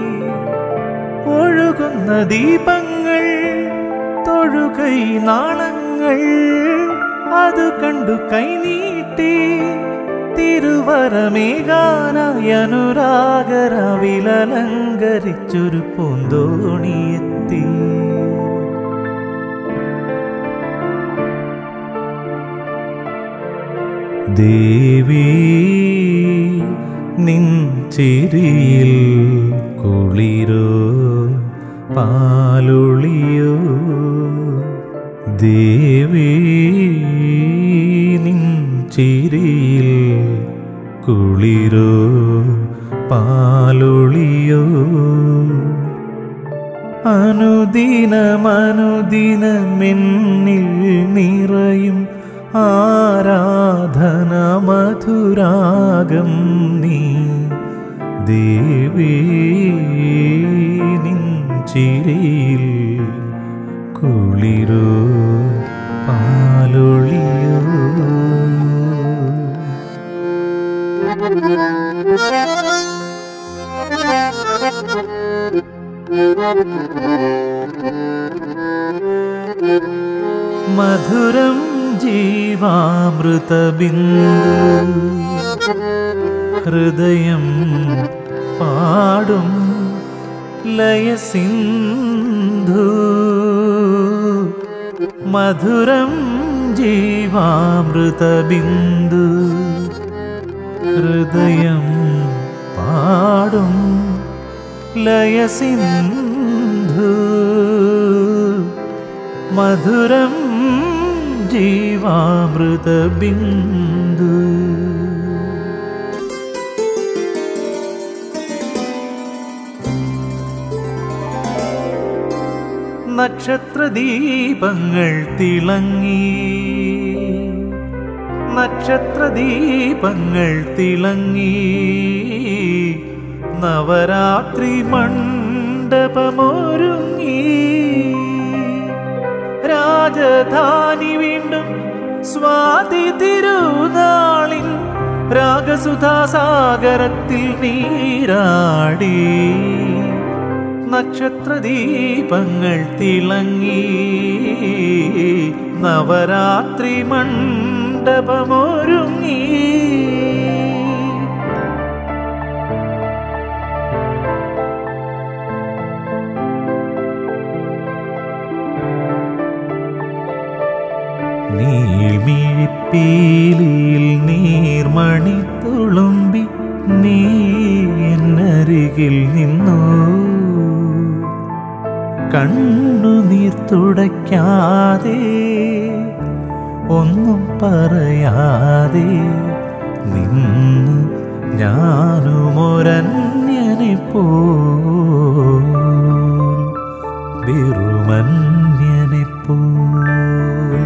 ഒഴുകുന്ന ദീപങ്ങൾ, തൊഴുകൈ നാളങ്ങൾ, അത് കണ്ടു കൈനീട്ടി തിരുവരമേകാനായി അനുരാഗരവിലലങ്കരിച്ചൊരു പൂന്തോണിയെത്തി. ദേവി നിൻ ചിരിയിൽ കുളിരോ പാലൊളിയോ, ദേവി നിൻ ചിരിയിൽ കുളിരോ പാലൊളിയോ. അനുദിനമനുദിനമെന്നിൽ നിറയും ആരാധന മധുരാഗം നീ. ദേവി നിൻ ചിരിയിൽ കുളിരോ പാലൊളിയോ. മധുരം ജീവാമൃതബിന്ദു, ഹൃദയം പാടും ലയസിന്ധു. മധുരം ജീവാമൃതബിന്ദു, ഹൃദയം പാടും ലയസിന്ധു. മധുരം ജീവാമൃതബിന്ദു. നക്ഷത്രദീപങ്ങൾ തിളങ്ങി, നക്ഷത്രദീപങ്ങൾ തിളങ്ങി, നവരാത്രി മണ്ഡപമൊരുങ്ങി. രാജധാനി വീണ്ടും സ്വാതി തിരുനാളിൻ രാഗസുധാസാഗരത്തിൽ നീരാടി. നക്ഷത്രദീപങ്ങൾ തിളങ്ങി, നവരാത്രി മണ്ഡപമൊരുങ്ങി. നീൾമിഴിപ്പീലിയിൽ നീർമണി തുളുമ്പി നീ എന്നരികിൽ നിന്നു. കണ്ണുനീർ തുടയ്ക്കാതെ ഒന്നും പറയാതെ നിന്നു ഞാനുമൊരന്യനെ പോൽ, വെറുമന്യനെ പോൽ.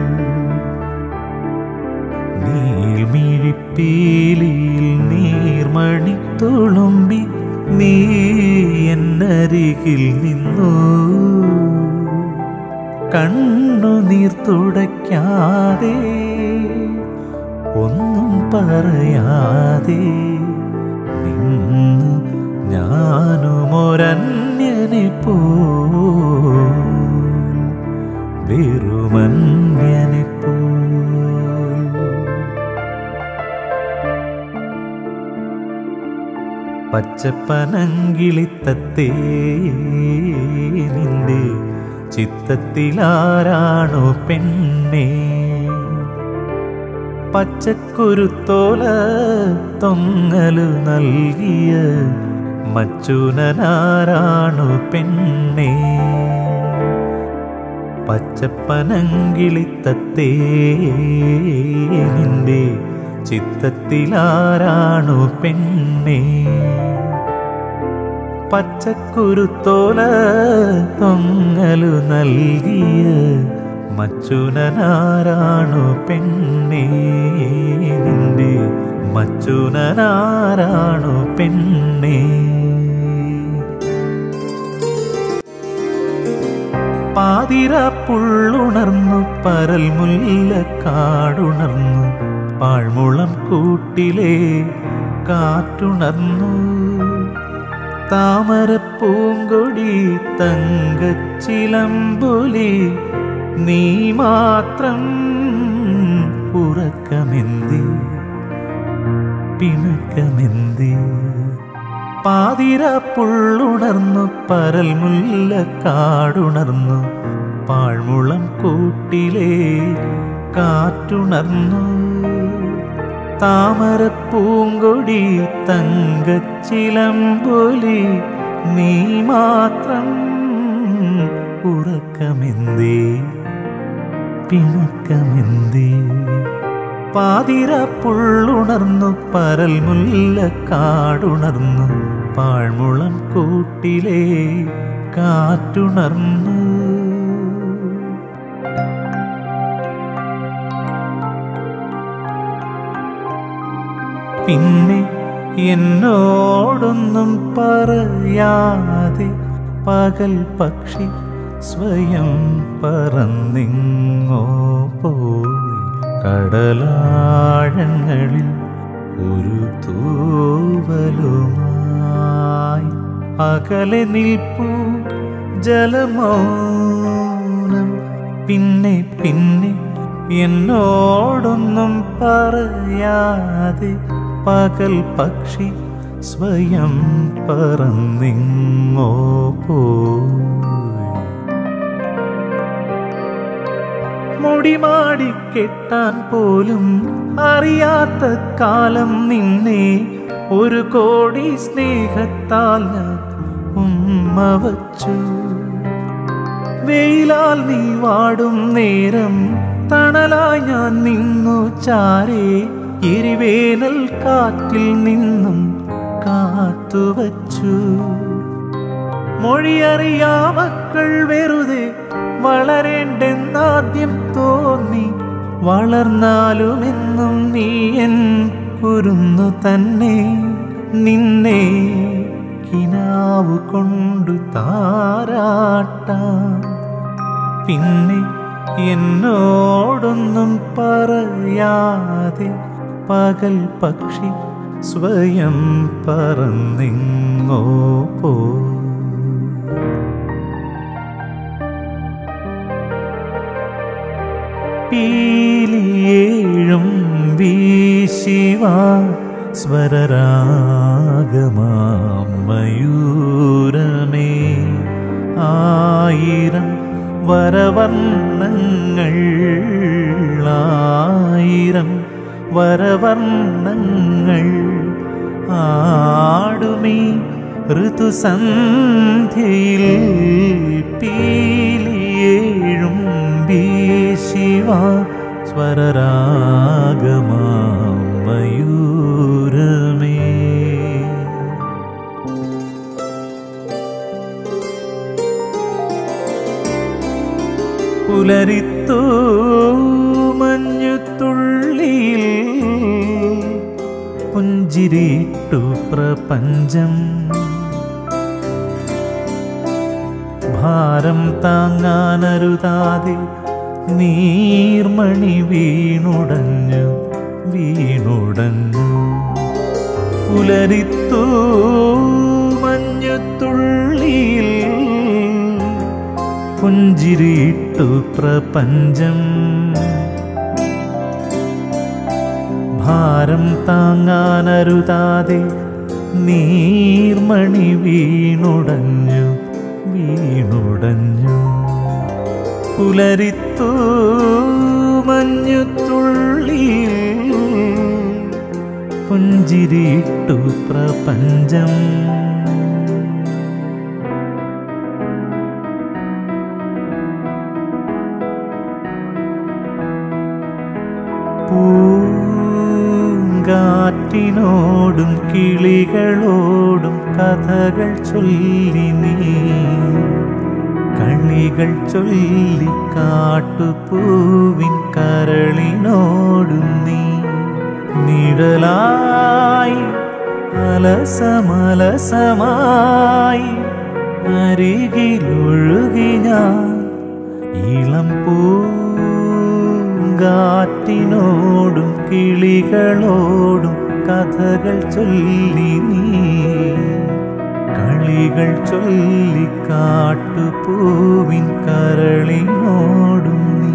നീൾമിഴിപ്പീലിയിൽ നീർമണി തുളുമ്പി നീ എന്നരികിൽ നിന്നു. കണ്ണുനീർ തുടയ്ക്കാതെ ഒന്നും പറയാതെ നിന്നു ഞാനുമൊരന്യനെ പോൽ, വെറുമന്യനെ പോൽ. പച്ചപ്പനങ്കിളിത്തത്തേ നിന്റെ ചിത്തത്തിലാരാണോ പെണ്ണേ? പച്ചക്കുരുത്തോല തൊങ്ങലു നൽകിയ മച്ചുനനാരാണു പെണ്ണേ? പച്ചപ്പനങ്കിളിത്തത്തേ നിന്റെ ചിത്തത്തിലാരാണു പെണ്ണേ? പച്ചക്കുരുത്തോല തൊങ്ങലു നൽകിയ മച്ചുനനാരാണു പെണ്ണേ? നിന്റെ മച്ചുനനാരാണു പെണ്ണേ? പാതിര പുള്ളുണർന്നു പരൽ മുല്ലക്കാടുണർന്നു പാഴ്മുളം കൂട്ടിലെ കാറ്റുണർന്നു താമരപ്പൂങ്കൊടി തങ്കച്ചിലമ്പൊലി നീ മാത്രം ഉറക്കമെന്തി പിണക്കമെന്തി? പാതിര പുള്ളുണർന്നു പരൽ മുല്ലക്കാടുണർന്നു പാഴ്മുളം കൂട്ടിലെ കാറ്റുണർന്നു താമരപ്പൂങ്കൊടി തങ്കച്ചിലമ്പൊലി നീ മാത്രം ഉറക്കമെന്തേ പിണക്കമെന്തേ? പാതിര പുള്ളുണർന്നു പരൽ മുല്ലക്കാടുണർന്നു പാഴ്മുളം കൂട്ടിലെ കാറ്റുണർന്നു. പിന്നെ എന്നോടൊന്നും പറയാതെ പകൽ പക്ഷി സ്വയം പറന്നിങ്ങോ പോയി കടലാഴങ്ങളിൽ ഒരു തൂവലുമായി. അകലെ നിൽപ്പൂ ജലമൗനം. പിന്നെ പിന്നെ എന്നോടൊന്നും പറയാതെ പകൽ പക്ഷി സ്വയം പറന്നിങ്ങോ പോയി. മുടിമാടി കെട്ടാൻ പോലും അറിയാത്ത കാലം നിന്നെ ഒരു കോടി സ്നേഹത്താൽ ഞാൻ ഉമ്മ വച്ചു. വെയിലാൽ നീ വാടും നേരം തണലായി ഞാൻ നിന്നു ചാരേ എരിവേനൽ കാറ്റിൽ നിന്നും കാത്തുവച്ചു. മൊഴിയറിയാ മക്കൾ വെറുതെ വളരേണ്ടെന്നാദ്യം തോന്നി. വളർന്നാലുമെന്നും നീ എൻ കുരുന്നു തന്നെ. നിന്നെ കിനാവു കൊണ്ടു താരാട്ടാം. പിന്നെ എന്നോടൊന്നും പറയാതെ പകൽ പക്ഷി സ്വയം പറന്നിങ്ങോ പോ. പീലിയേഴും വീശിവാ സ്വരരാഗമാം മയൂരമേ. ആയിരം വരവർണ്ണങ്ങൾ ആയിരം വരവർണ്ണങ്ങൾ ആടുമീ ഋതുസന്ധ്യയിൽ. പീലിയേഴും വീശിവാ സ്വരരാഗമാം മയൂരമേ. പുലരിത്തൂ മഞ്ഞുതുള്ളിയിൽ പുഞ്ചിരിട്ടു പ്രപഞ്ചം. ഭാരം താങ്ങാനരുതാതെ നീർമണി വീണുടഞ്ഞു വീണുടഞ്ഞു. പുലരിത്തൂ മഞ്ഞുതുള്ളിയിൽ പുഞ്ചിരിട്ടു പ്രപഞ്ചം. ഭാരം താങ്ങാനരുതാതെ നീർമണി വീണുടഞ്ഞു വീണുടഞ്ഞു. പുലരിത്തൂ മഞ്ഞുതുള്ളിയിൽ പുഞ്ചിരിട്ടു പ്രപഞ്ചം. കാറ്റിനോടും കിളികളോടും കഥകൾ ചൊല്ലി നീ കളികൾ ചൊല്ലി കാട്ടുപൂവിൻ കരളിനോടും നീ നിഴലായി അലസമലസമായി അരികിലൊഴുകി ഞാൻ ഇളം പൂങ്കാറ്റിനോടും കിളികളോടും കഥകൾ ചൊല്ലി നീ കളികൾ ചൊല്ലി കാട്ടുപൂവിൻ കരളിനോടും നീ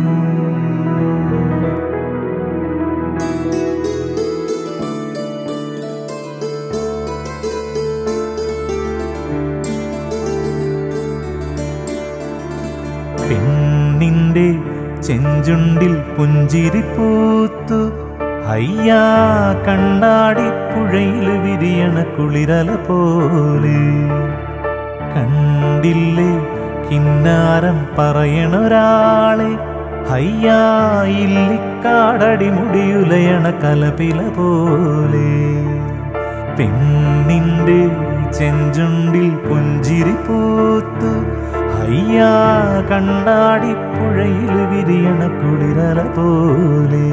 പെണ്ണിൻ്റെ ചെഞ്ചുണ്ടിൽ പുഞ്ചിരി പൂത്തു അയ്യാ കണ്ണാടി പുഴയിൽ വിരിയണ കുളിരല പോലെ കണ്ടില്ലേ കിന്നാരം പറയണൊരാളെ അയ്യാ ഇല്ലിക്കാടടി മുടിയുലയണ കലപില പോലെ പെണ്ണിൻ്റെ ചെഞ്ചുണ്ടിൽ പുഞ്ചിരി പൂത്തു അയ്യാ കണ്ണാടി പുഴയിൽ വിരിയണ കുളിരല പോലെ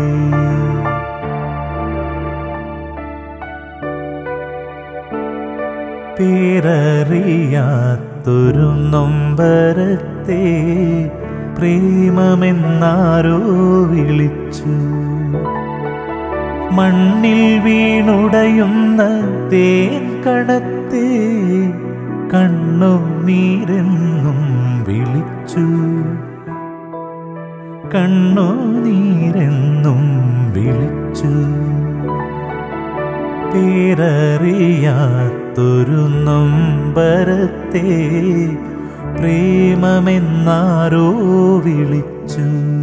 പേരറിയാത്തൊരു നൊമ്പരത്തെ പ്രേമമെന്നാരോ വിളിച്ചു മണ്ണിൽ വീണുടയുന്ന തേൻ കടത്തെ കണ്ണുനീരെന്നും വിളിച്ചു കണ്ണുനീരെന്നും വിളിച്ചു പേരറിയാത്തൊരു നൊമ്പരത്തെ പ്രേമമെന്നാരോ വിളിച്ചു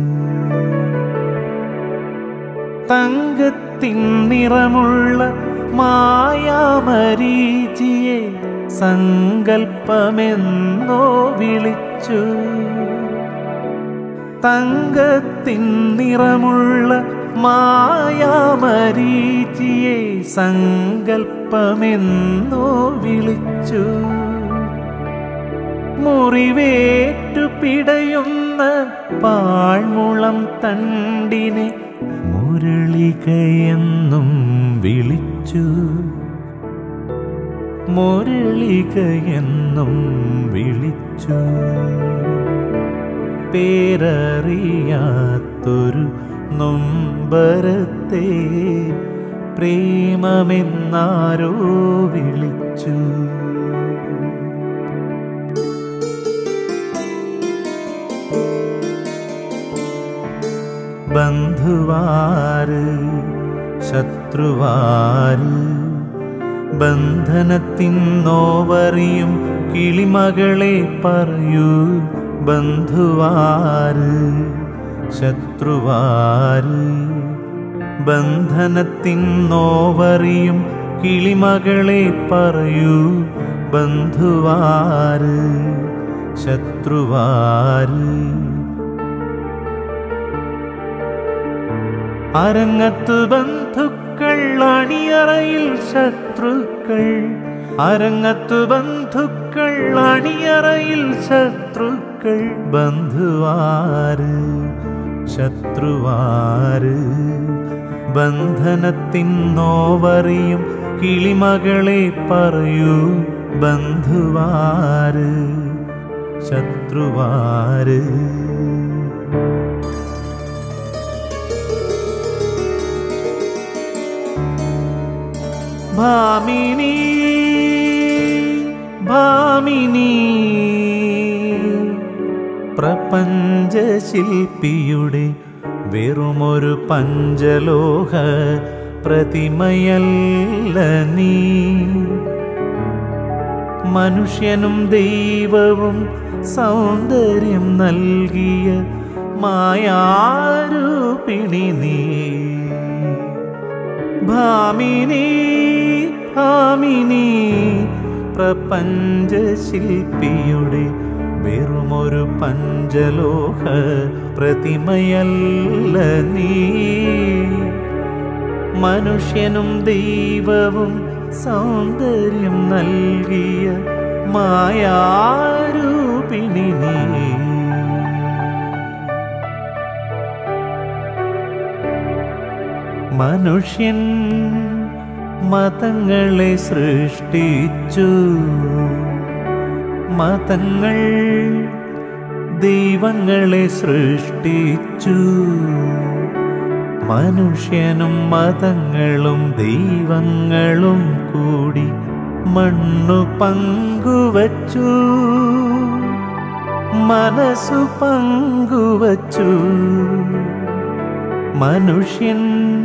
തങ്കത്തിൻ നിറമുള്ള മായാമരീചിയെ സങ്കൽപ്പമെന്നോ വിളിച്ചു തങ്കത്തിൻ നിറമുള്ള മായാമരീചിയെ സങ്കൽപ്പമെന്നോ വിളിച്ചു മുറിവേറ്റു പിടയുന്ന പാഴ്മുളം തണ്ടിനെ മുരളികയെന്നും വിളിച്ചു മുരളികയെന്നും വിളിച്ചു പേരറിയാത്തൊരു നൊമ്പരത്തെ പ്രേമമെന്നാരോ വിളിച്ചു ബന്ധുവാര് ശത്രുവാര് ബന്ധനത്തിൻ നോവറിയും കിളിമകളെ പറയൂ ബന്ധുവാര് ശത്രുവാര് ബന്ധനത്തിൻ നോവറിയും കിളിമകളെ പറയൂ ബന്ധുവാര് ശത്രുവാര് അരങ്ങത്ത് ബന്ധുക്കൾ അണിയറയിൽ ശത്രുക്കൾ അരങ്ങത്ത് ബന്ധുക്കൾ അണിയറയിൽ ശത്രുക്കൾ ബന്ധുവാര് ശത്രുവാര് ബന്ധനത്തിൻ നോവറിയും കിളിമകളെ പറയൂ ബന്ധുവാര് ശത്രുവാര് ഭാമിനി ഭാമിനി പ്രപഞ്ചശില്പിയുടെ വെറുമൊരു പഞ്ചലോഹ പ്രതിമയല്ല നീ മനുഷ്യനും ദൈവവും സൗന്ദര്യം നൽകിയ മായാരൂപിണി നീ ഭാമിനി ഭാമിനി പ്രപഞ്ചശില്പിയുടെ വെറുമൊരു പഞ്ചലോഹ പ്രതിമയല്ല നീ മനുഷ്യനും ദൈവവും സൗന്ദര്യം നൽകിയ മായാരൂപിണി നീ. മനുഷ്യൻ മതങ്ങളെ സൃഷ്ടിച്ചു, മതങ്ങൾ ദൈവങ്ങളെ സൃഷ്ടിച്ചു. മനുഷ്യനും മതങ്ങളും ദൈവങ്ങളും കൂടി മണ്ണു പങ്കുവച്ചു, മനസ്സു പങ്കുവച്ചു. മനുഷ്യൻ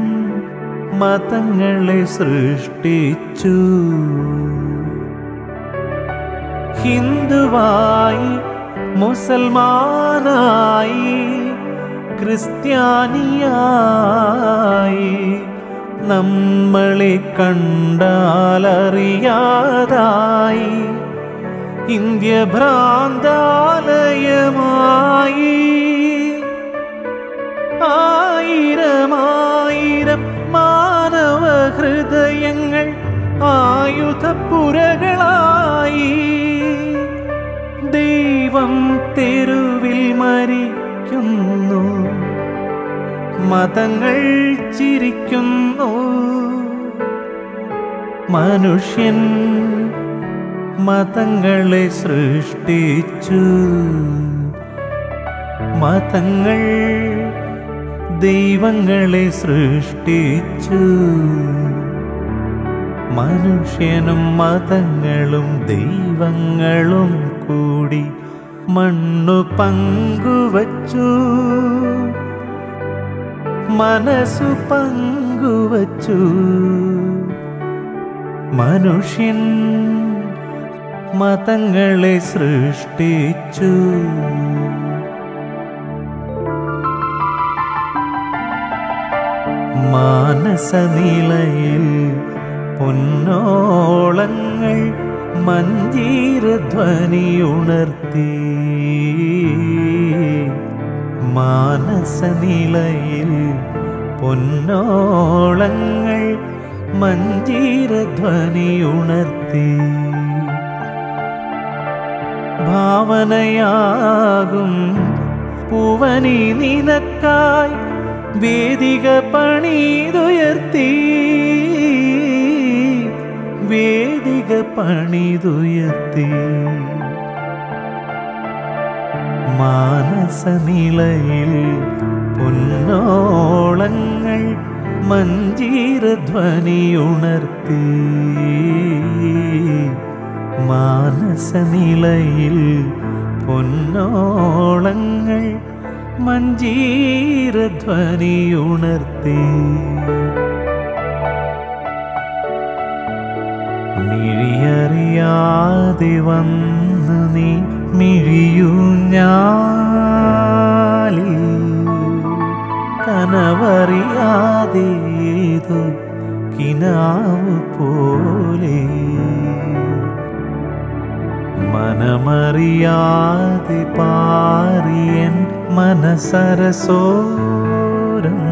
മതങ്ങളെ സൃഷ്ടിച്ചു. ഹിന്ദുവായി, മുസൽമാനായി, ക്രിസ്ത്യാനിയായി, നമ്മളെ കണ്ടാലറിയാതായി ഇന്ത്യ ഭ്രാന്താലയമായി. ആയിരമായിരം മാനവ ഹൃദയങ്ങൾ ആയുധപ്പുരകളായി. ദൈവം തെരുവിൽ മരിക്കുന്നു, മതങ്ങൾ ചിരിക്കുന്നു. മനുഷ്യൻ മതങ്ങളെ സൃഷ്ടിച്ചു, മതങ്ങൾ ദൈവങ്ങളെ സൃഷ്ടിച്ചു. മനുഷ്യനും മതങ്ങളും ദൈവങ്ങളും കൂടി മണ്ണു പങ്കുവച്ചു, മനസ്സു പങ്കുവച്ചു. മനുഷ്യൻ മതങ്ങളെ സൃഷ്ടിച്ചു. മാനസനിലയിൽ പൊന്നോളങ്ങൾ മഞ്ജീരധ്വനിയുണർത്തി. മാനസനിലയിൽ പൊന്നോളങ്ങൾ മഞ്ജീരധ്വനിയുണർത്തി. ഭാവനയാകും പൂവനി നിനക്കായി വേദിക പണിതുയർത്തി, വേദിക പണിതുയർത്തി. മാനസനിലയിൽ പൊന്നോളങ്ങൾ മഞ്ജീരധ്വനിയുണർത്തി. മാനസനിലയിൽ പൊന്നോളങ്ങൾ മഞ്ജീരധ്വനിയുണർത്തി. മിഴിയറിയാതെ വന്നു നീ മിഴിയൂഞ്ഞാലിൽ, കനവറിയാതേതോ കിനാവ് പോലെ. മനമറിയാതെ പാറിയൻ മനസരസോരം,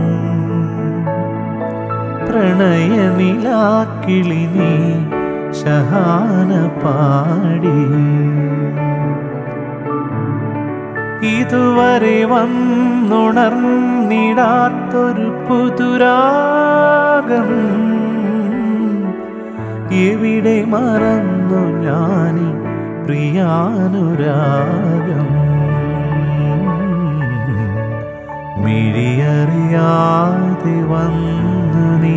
പ്രണയനിലാക്കിളി നീ ശഹാന പാടി. ഇതുവരെ വന്നുണർന്നിടാത്തൊരു പുതുരാഗം എവിടെ മറന്നു ഞാനീ പ്രിയാനുരാഗം. മിഴിയറിയാതെ വന്നു നീ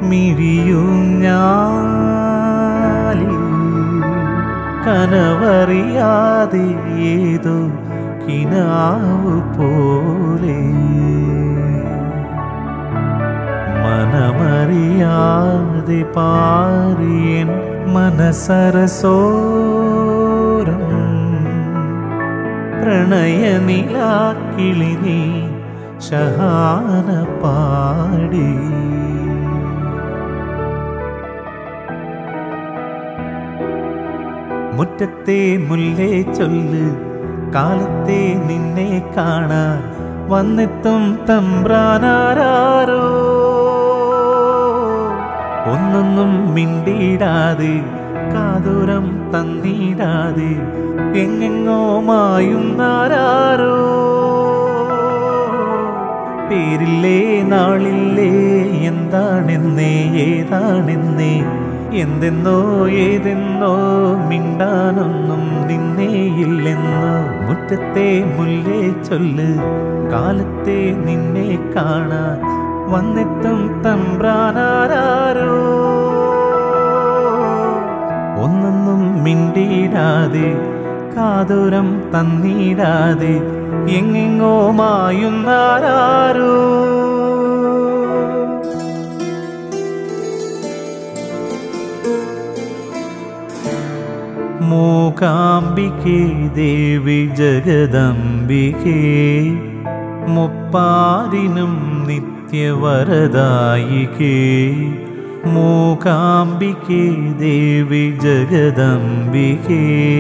മിഴിയൂഞ്ഞാലിൽ, കനവറിയാതെ ഏതോ കിനാവ് പോലെ. മനമറിയാതെ പാറിയൻ മനസരസോരം, പ്രണയനിലാക്കിളി നീ ശഹാന പാടി. മുറ്റത്തെ മുല്ലേ ചൊല്ല്, കാലത്തെ നിന്നെ കാണാൻ വന്നെത്തും തമ്പ്രാനാരോ. ഒന്നൊന്നും മിണ്ടിടാതെ കാതുരം തന്നിടാതെ എങ്ങെങ്ങോ മായുന്നാരോ. പേരില്ലേ നാളില്ലേ എന്താണെന്നേ ഏതാണെന്നേ എന്തെന്നോ ഏതെന്നോ മിണ്ടാനൊന്നും നിന്നേയില്ലെന്നോ. മുറ്റത്തെ മുല്ലേ ചൊല്ല് കാലത്തെ നിന്നെ കാണാൻ വന്നെത്തും തമ്പ്രാനാരോ. ഒന്നൊന്നും മിണ്ടിടാതെ കാതുരം തന്നിടാതെ എങ്ങെങ്ങോ മായുന്നാരോ. മൂകാംബികേ ദേവി ജഗദംബികേ മുപ്പാരിനും നിത്യവരദായികേ. മൂകാംബികേ ദേവി ജഗദംബികേ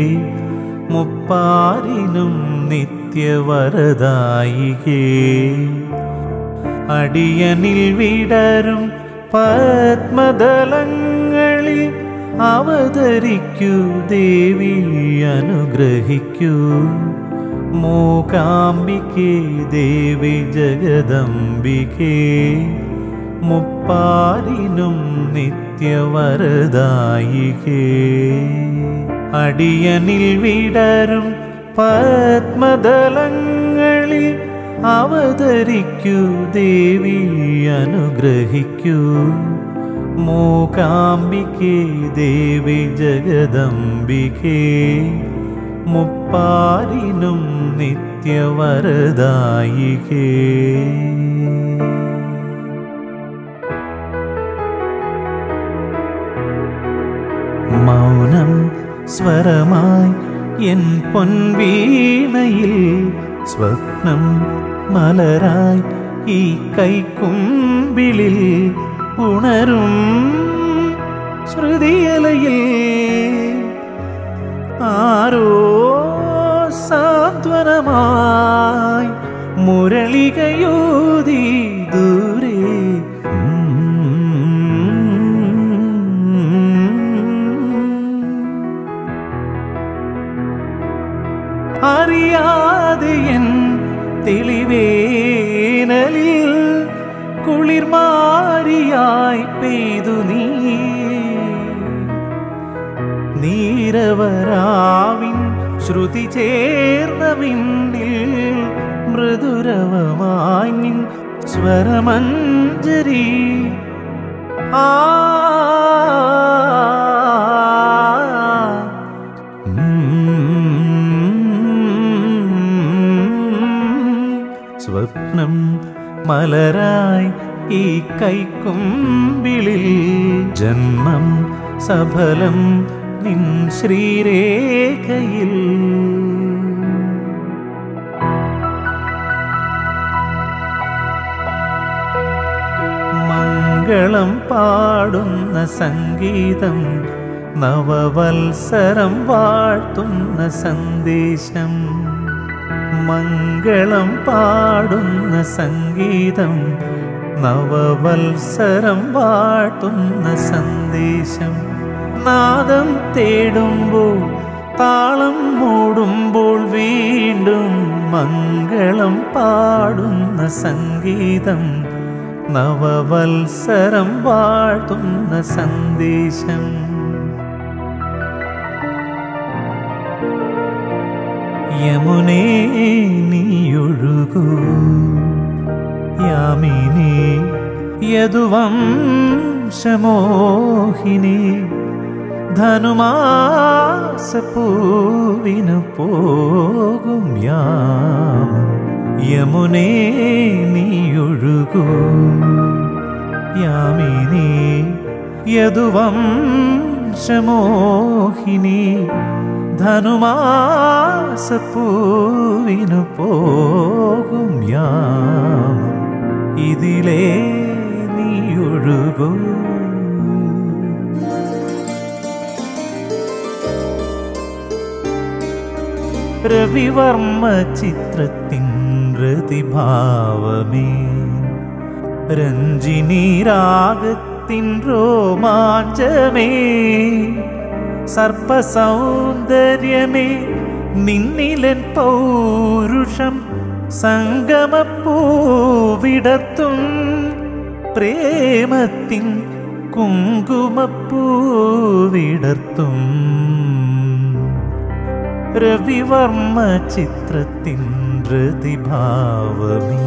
മുപ്പാരിനും നിത്യവരദായികേ. അടിയനിൽ വിടരും പത്മദളങ്ങളിൽ അവതരിക്കൂ ദേവി അനുഗ്രഹിക്കൂ. മൂകാംബികേ ദേവി ജഗദംബികേ മുപ്പാരിനും നിത്യവരദായികേ. അടിയനിൽ വിടരും പത്മദളങ്ങളിൽ അവതരിക്കൂ ദേവി അനുഗ്രഹിക്കൂ. മൂകാംബികേ ദേവി ജഗദംബികേ മുപ്പാരിനും നിത്യവരദായികേ. മൗനം സ്വരമായി എൻ പൊൻവീണയിൽ സ്വപ്നം മലരായി ഈ കൈക്കുമ്പിളിൽ ഉണരും ശ്രുതിയലയിൽ ആരോ സാന്ത്വനമായി മുരളികയോതി ദൂരെ. അറിയാതെ എൻ തെളിവേനലിൽ കുളിർമാരിയായി പെയ്തു നീ. നീരവരാവിൻ ശ്രുതി ചേർന്ന വിണ്ണിൽ മൃദുരവമായി നിൻ സ്വരമഞ്ജരി. ആ സ്വപ്നം മലരായി ഈ കൈക്കുമ്പിളിൽ ജന്മം സഫലം നിൻ ശ്രീരേഖയിൽ. മംഗളം പാടുന്ന സംഗീതം നവവത്സരം വാഴ്ത്തുന്ന സന്ദേശം. മംഗളം പാടുന്ന സംഗീതം നവവത്സരം വാഴ്ത്തുന്ന സന്ദേശം. നാദം തേടുമ്പോൾ താളം മൂടുമ്പോൾ വീണ്ടും മംഗളം പാടുന്ന സംഗീതം നവവത്സരം വാഴ്ത്തുന്ന സന്ദേശം. യമുനേ നീയൊഴുകൂ യാമിനി യദുവംശമോഹിനി. ധനുമാസപ്പൂവിനു പോകും യാമം. യമുനേ നീയൊഴുകൂ യാമിനി യദുവംശമോഹിനി. ധനുമാസപ്പൂവിനു പോകും യാമം. ഇതിലേ നീയൊഴുകൂ. രവിവർമ്മ ചിത്രത്തിൻ പ്രതിഭാവമേ രഞ്ജിനി രാഗത്തിൽ കാമത്തിൻ രോമാഞ്ചമേ സർപ്പസൗന്ദര്യമേ നിന്നിലൻ പൗരുഷം സംഗമപ്പൂവിടത്തും പ്രേമത്തിൻ കുങ്കുമപ്പൂവിടത്തും രവിവർമ്മ ചിത്രത്തിൻ പ്രതിഭാവമേ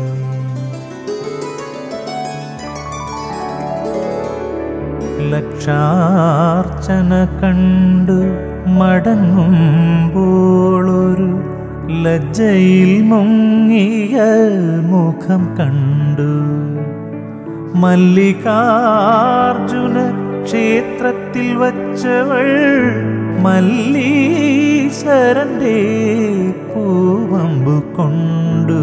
ലക്ഷാർച്ചന കണ്ടു മടങ്ങുമ്പോളൊരു ലജ്ജയിൽ മുങ്ങിയ മുഖം കണ്ടു മല്ലികാർജുന ക്ഷേത്രത്തിൽ വച്ചവൾ മല്ലീശ്വരന്റെ പൂവമ്പു കൊണ്ടു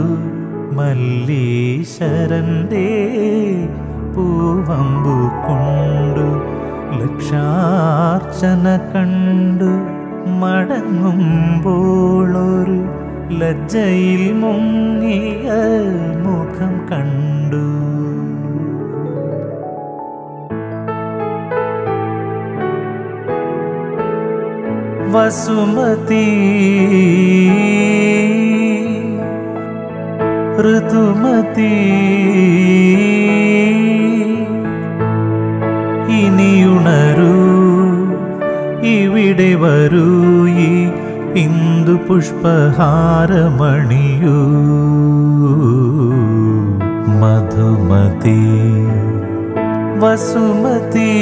മല്ലീശ്വരന്റെ പൂവമ്പു കൊണ്ടു ലക്ഷാർച്ചന കണ്ടു മടങ്ങുമ്പോളൊരു ലജ്ജയിൽ മുങ്ങിയ മുഖം കണ്ടു വസുമതി ഋതുമതി ഇനിയുണരൂ ഇവിടെ വരൂ ഈ ഇന്ദു പുഷ്പഹാരമണിയൂ മധുമതി വസുമതി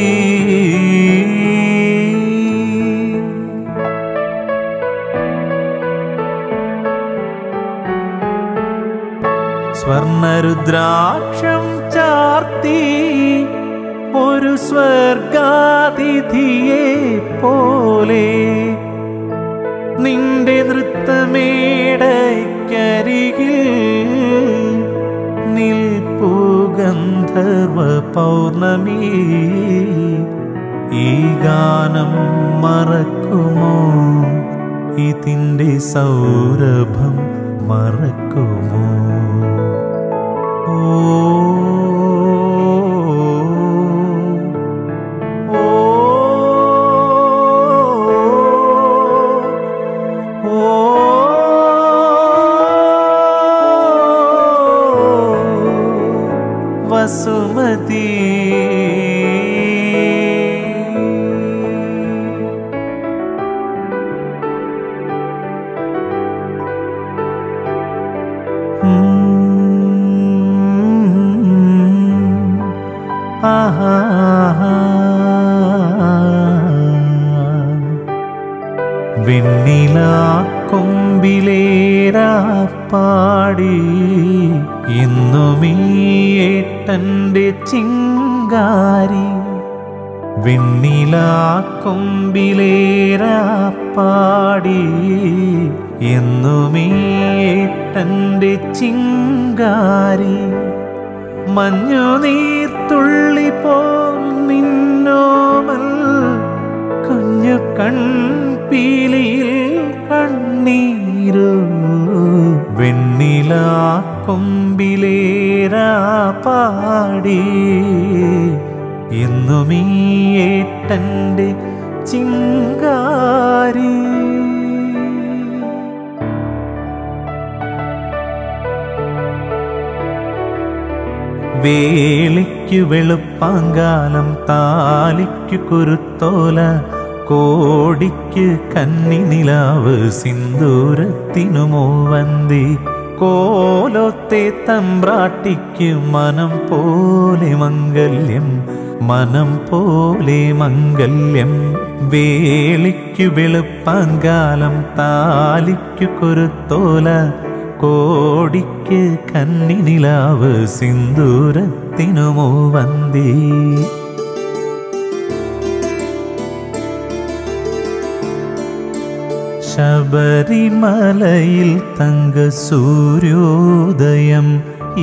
സ്വർണരുദ്രാക്ഷം ചാർത്തി ഒരു സ്വർഗാതിഥിയെ പോലെ നിന്റെ നൃത്തമേടയ്ക്കരികിൽ നിൽപ്പു ഗന്ധർവ പൗർണമി ഈ ഗാനം മറക്കുമോ ഇതിന്റെ സൗരഭം മറക്കുമോ ഓ വസുമതി ആഹാ വെണ്ണിലാ കൊമ്പിലേരാ പാടി ഇന്നുമീ ഏട്ടൻ്റെ ചിങ്കാരി വെണ്ണിലാ കൊമ്പിലേരാ പാടി എന്നുമീ ഏട്ടൻ്റെ ചിങ്കാരി മഞ്ഞു നീർത്തുള്ളി പോൽ നിന്നോമൽ കുഞ്ഞു കൺപീലിയിൽ കണ്ണീരോ വെണ്ണിലാ കൊമ്പിലേരാ പാടി എന്നുമീ ഏട്ടൻ്റെ ചിങ്കാരി വേളിക്കു വെളുപ്പാങ്കാലം താലിക്കു കുരുത്തോല കോടിക്ക് കന്നി നിലാവ് സിന്ദൂരത്തിനു മൂവന്തി കോലോത്തെ തമ്പ്രാട്ടിക്ക് മനം പോലെ മംഗല്യം മനം പോലെ മംഗല്യം വേളിക്കു വെളുപ്പാങ്കാലം താലിക്കു കുരുത്തോല കോടിക്ക് കന്നി നിലാവ് സിന്ദൂരത്തിനു മൂവന്തി ശബരിമലയിൽ തങ്ക സൂര്യോദയം ഈ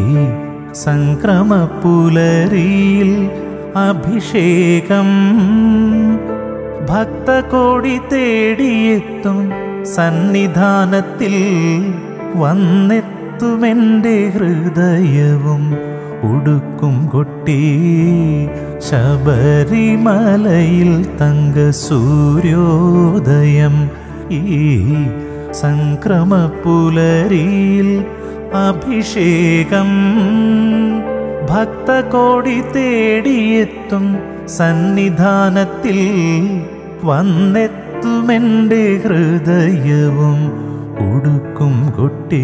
സംക്രമപുലരിയിൽ അഭിഷേകം ഭക്തകോടി തേടിയെത്തും സന്നിധാനത്തിൽ വന്നെത്തുമെൻ്റെ ഹൃദയവും ഉടുക്കും കൊട്ടി ശബരിമലയിൽ തങ്ക സൂര്യോദയം ഈ സംക്രമപ്പുലരിയിൽ അഭിഷേകം ഭക്തകോടി തേടിയെത്തും സന്നിധാനത്തിൽ വന്നെത്തുമെൻ്റെ ഹൃദയവും ഉടുക്കും കൊട്ടി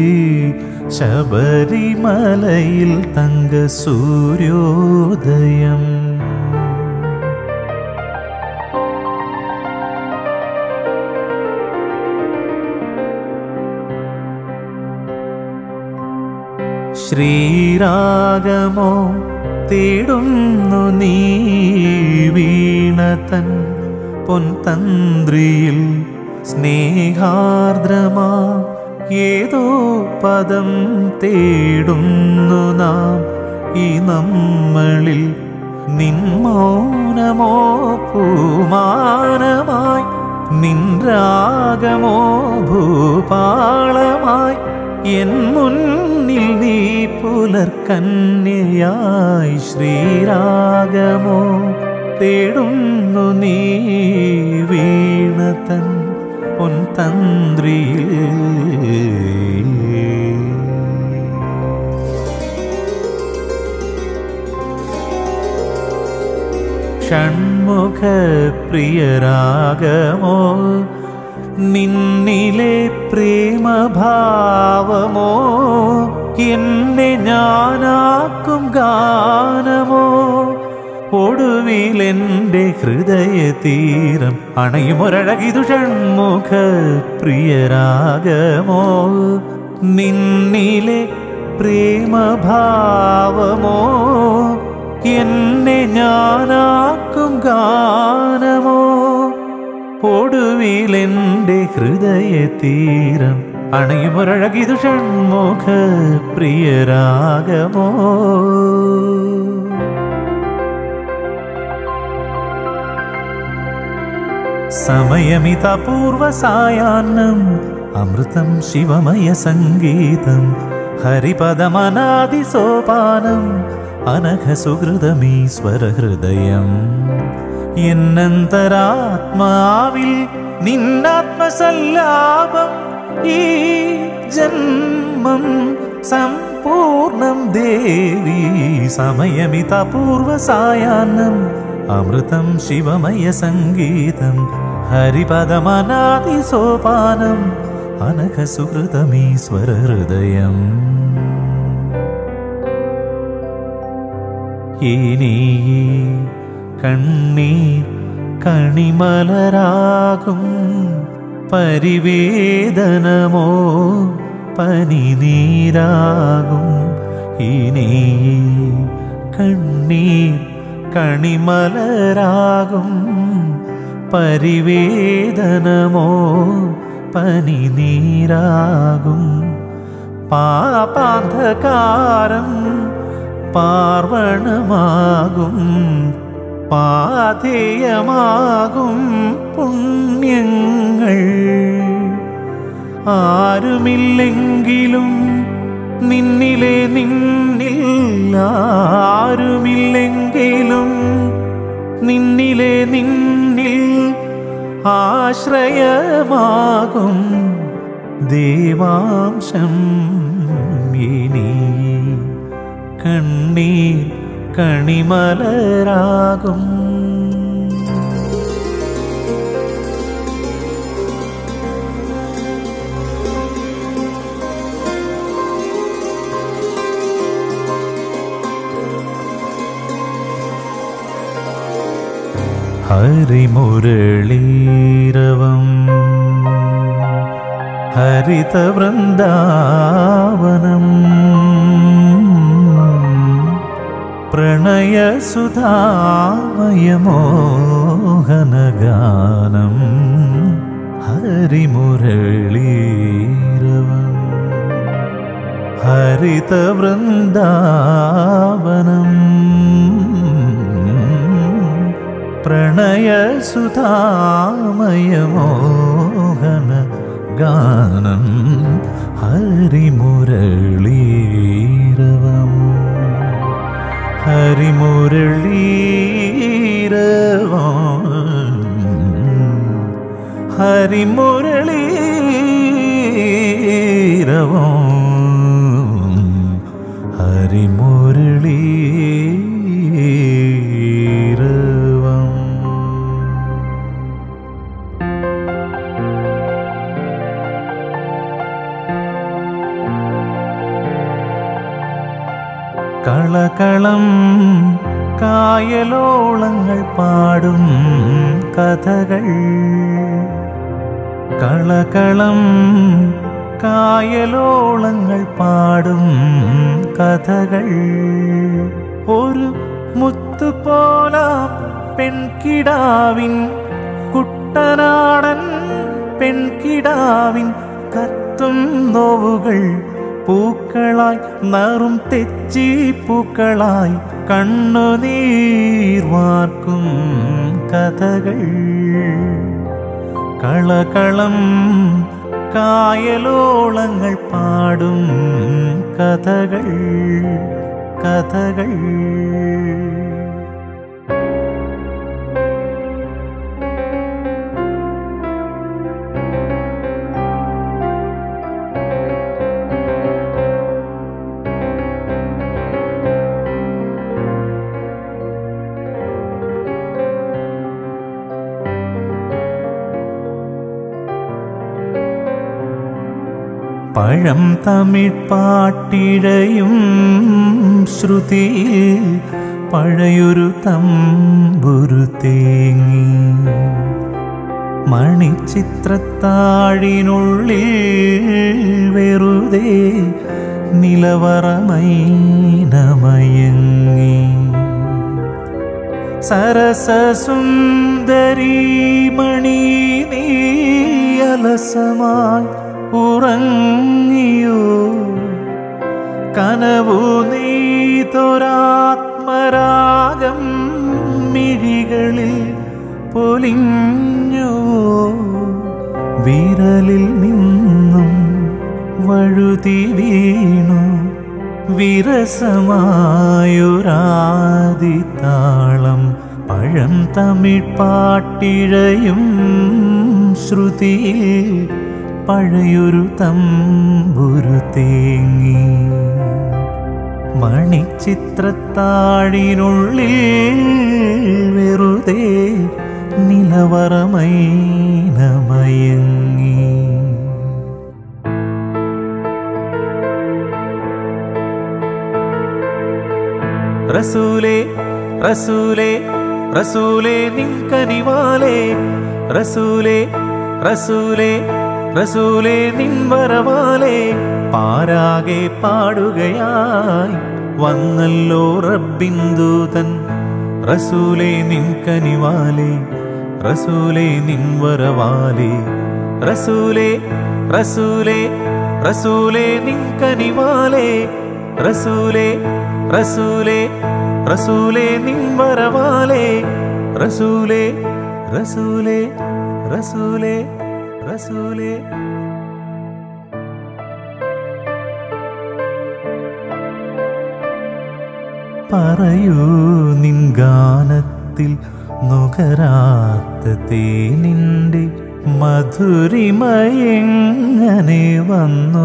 ശബരിമലയിൽ തങ്ക സൂര്യോദയം. ശ്രീരാഗമോ തേടുന്നു നീ വീണതൻ പൊൻതന്ത്രിയിൽ സ്നേഹാർദ്രമാ ഏതോ പദം തേടുന്നു നാം ഈ നമ്മളിൽ. നിൻ മൗനമോ പൂമാനമായി നിൻ രാഗമോ ഭൂപാളമായി എൻ മുന്നിൽ നീ പുലർക്കന്യയായി. ശ്രീരാഗമോ തേടുന്നു നീ വീണതൻ പൊൻതന്ത്രിയിൽ. ഷൺമുഖ പ്രിയരാഗമോ നിന്നിലെ പ്രേമഭാവമോ എന്നെ ഞാനാക്കും ഗാനമോ ഒടുവിലെൻ്റെ ഹൃദയതീരം അണയുമൊരഴകിതു ഷൺമുഖ പ്രിയരാഗമോ നിന്നിലെ പ്രേമഭാവമോ എന്നെ ഞാനാക്കും ഗാനമോ ഒടുവിലെൻ്റെ ഹൃദയതീരം അണയുമൊരഴകിതു ഷൺമുഖ പ്രിയരാഗമോ. സമയമിതപൂർവ സായാഹ്നം അമൃതം ശിവമയ സംഗീതം ഹരിപദമനാദി സോപാനം അനഘ സുഹൃതമീശ്വരഹൃദയം. എന്നന്തരാത്മാവിൽ നിന്നാത്മസല്ലാപം ഈ ജന്മം സമ്പൂർണം ദേവി. സമയമിതപൂർവ സായാഹ്നം അമൃതം ശിവമയ സംഗീതം ഹരിപദമനാദി സോപാനം അനഘ സുഹൃതമീശ്വരഹൃദയം. ഇനി കണ്ണീർ കണിമലരാകും പരിവേദനമോ പനിനീരാകും. ഇനി കണ്ണീർ കണിമലരാകും പരിവേദനമോ പനിനീരാകും. പാപാന്ധകാരം പാർവണമാകും പാഥേയമാകും പുണ്യങ്ങൾ. ആരുമില്ലെങ്കിലും നിന്നിലെ നിന്നിൽ ആരുമില്ലെങ്കിലും നിന്നിലെ നിന്നിൽ ആശ്രയമാകും ദേവാംശം. ഇനി കണ്ണീർ കണിമലരാകും. ഹരിമുരളീരവം ഹരിതവൃന്ദാവനം പ്രണയസുധാമയമോഹനഗാനം. ഹരിമുരളീരവം ഹരിതവൃന്ദാവനം പ്രണയസുധാമയമോഹനഗാനം. ഹരിമുരളീരവം. ഹരിമുരളീരവം ഹരിമുരളീരവം ഹരിമുരളീരവം. കളകളം കായലോളങ്ങൾ പാടും കഥകൾ, കളകളം കായലോളങ്ങൾ പാടും കഥകൾ. ഒരു മുത്തുപോല പെൺകിടാവിൻ, കുട്ടനാടൻ പെൺകിടാവിൻ കത്തും നോവുകൾ പൂക്കളായി നറും തെച്ചി പൂക്കളായി കണ്ണുനീർ വാർക്കും കഥകൾ. കളകളം കായലോളങ്ങൾ പാടും കഥകൾ കഥകൾ. പഴം തമിഴ് പാട്ടിഴയും ശ്രുതിയിൽ പഴയൊരു തമ്പുരു തേങ്ങി, മണിച്ചിത്രത്താഴിനുള്ളിൽ വെറുതെ നിലവറമൈനമയങ്ങി. സരസസുന്ദരീമണി നീ അലസമായി ഉറങ്ങിയോ, കനവു നീതൊരാത്മരാഗം മിഴികളിൽ പൊലിഞ്ഞോ. വിരലിൽ നിന്നും വഴുതി വീണു വിരസമായൊരാദിതാളം. പഴം തമിഴ് പാട്ടിഴയും ശ്രുതിയിൽ പഴയൊരു തമ്പുരു തേങ്ങി, മണിച്ചിത്രത്താഴിനുള്ളിൽ വെറുതെ നിലവറമൈനമയങ്ങി. റസൂലേ റസൂലേ റസൂലേ നിൻ കനിവാലേ, റസൂലേ റസൂലേ റസൂലേ നിൻ വരവാലേ. പാരാകെ പാടുകയായി വന്നല്ലോ റബ്ബിൻ ദൂതൻ, റസൂലേ നിൻ കനിവാലേ, റസൂലേ നിൻ വരവാലേ. റസൂലേ റസൂലേ റസൂലേ നിൻ കനിവാലേ, റസൂലേ റസൂലേ റസൂലേ നിൻ വരവാലേ. റസൂലേ റസൂലേ റസൂലേ റസൂലേ. പറയൂ നിൻ ഗാനത്തിൽ നുകരാത്ത തേനിൻ്റെ മധുരിമയെങ്ങനെ വന്നു.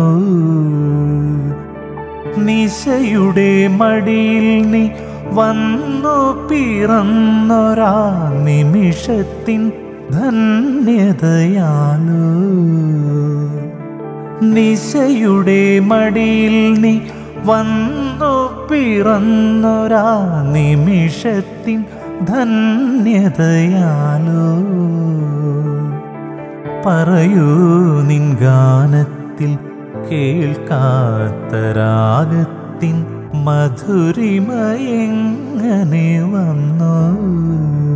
നിശയുടെ മടിയിൽ നീ വന്നു പിറന്നൊരാ നിമിഷത്തിൻ ധന്യതയാലോ. നിശയുടെ മടിയിൽ നീ വന്നു പിറന്നൊരാ നിമിഷത്തിൻ ധന്യതയാലോ. പറയൂ നിൻ ഗാനത്തിൽ കേൾക്കാത്ത രാഗത്തിൻ മധുരിമയെങ്ങനെ വന്നു.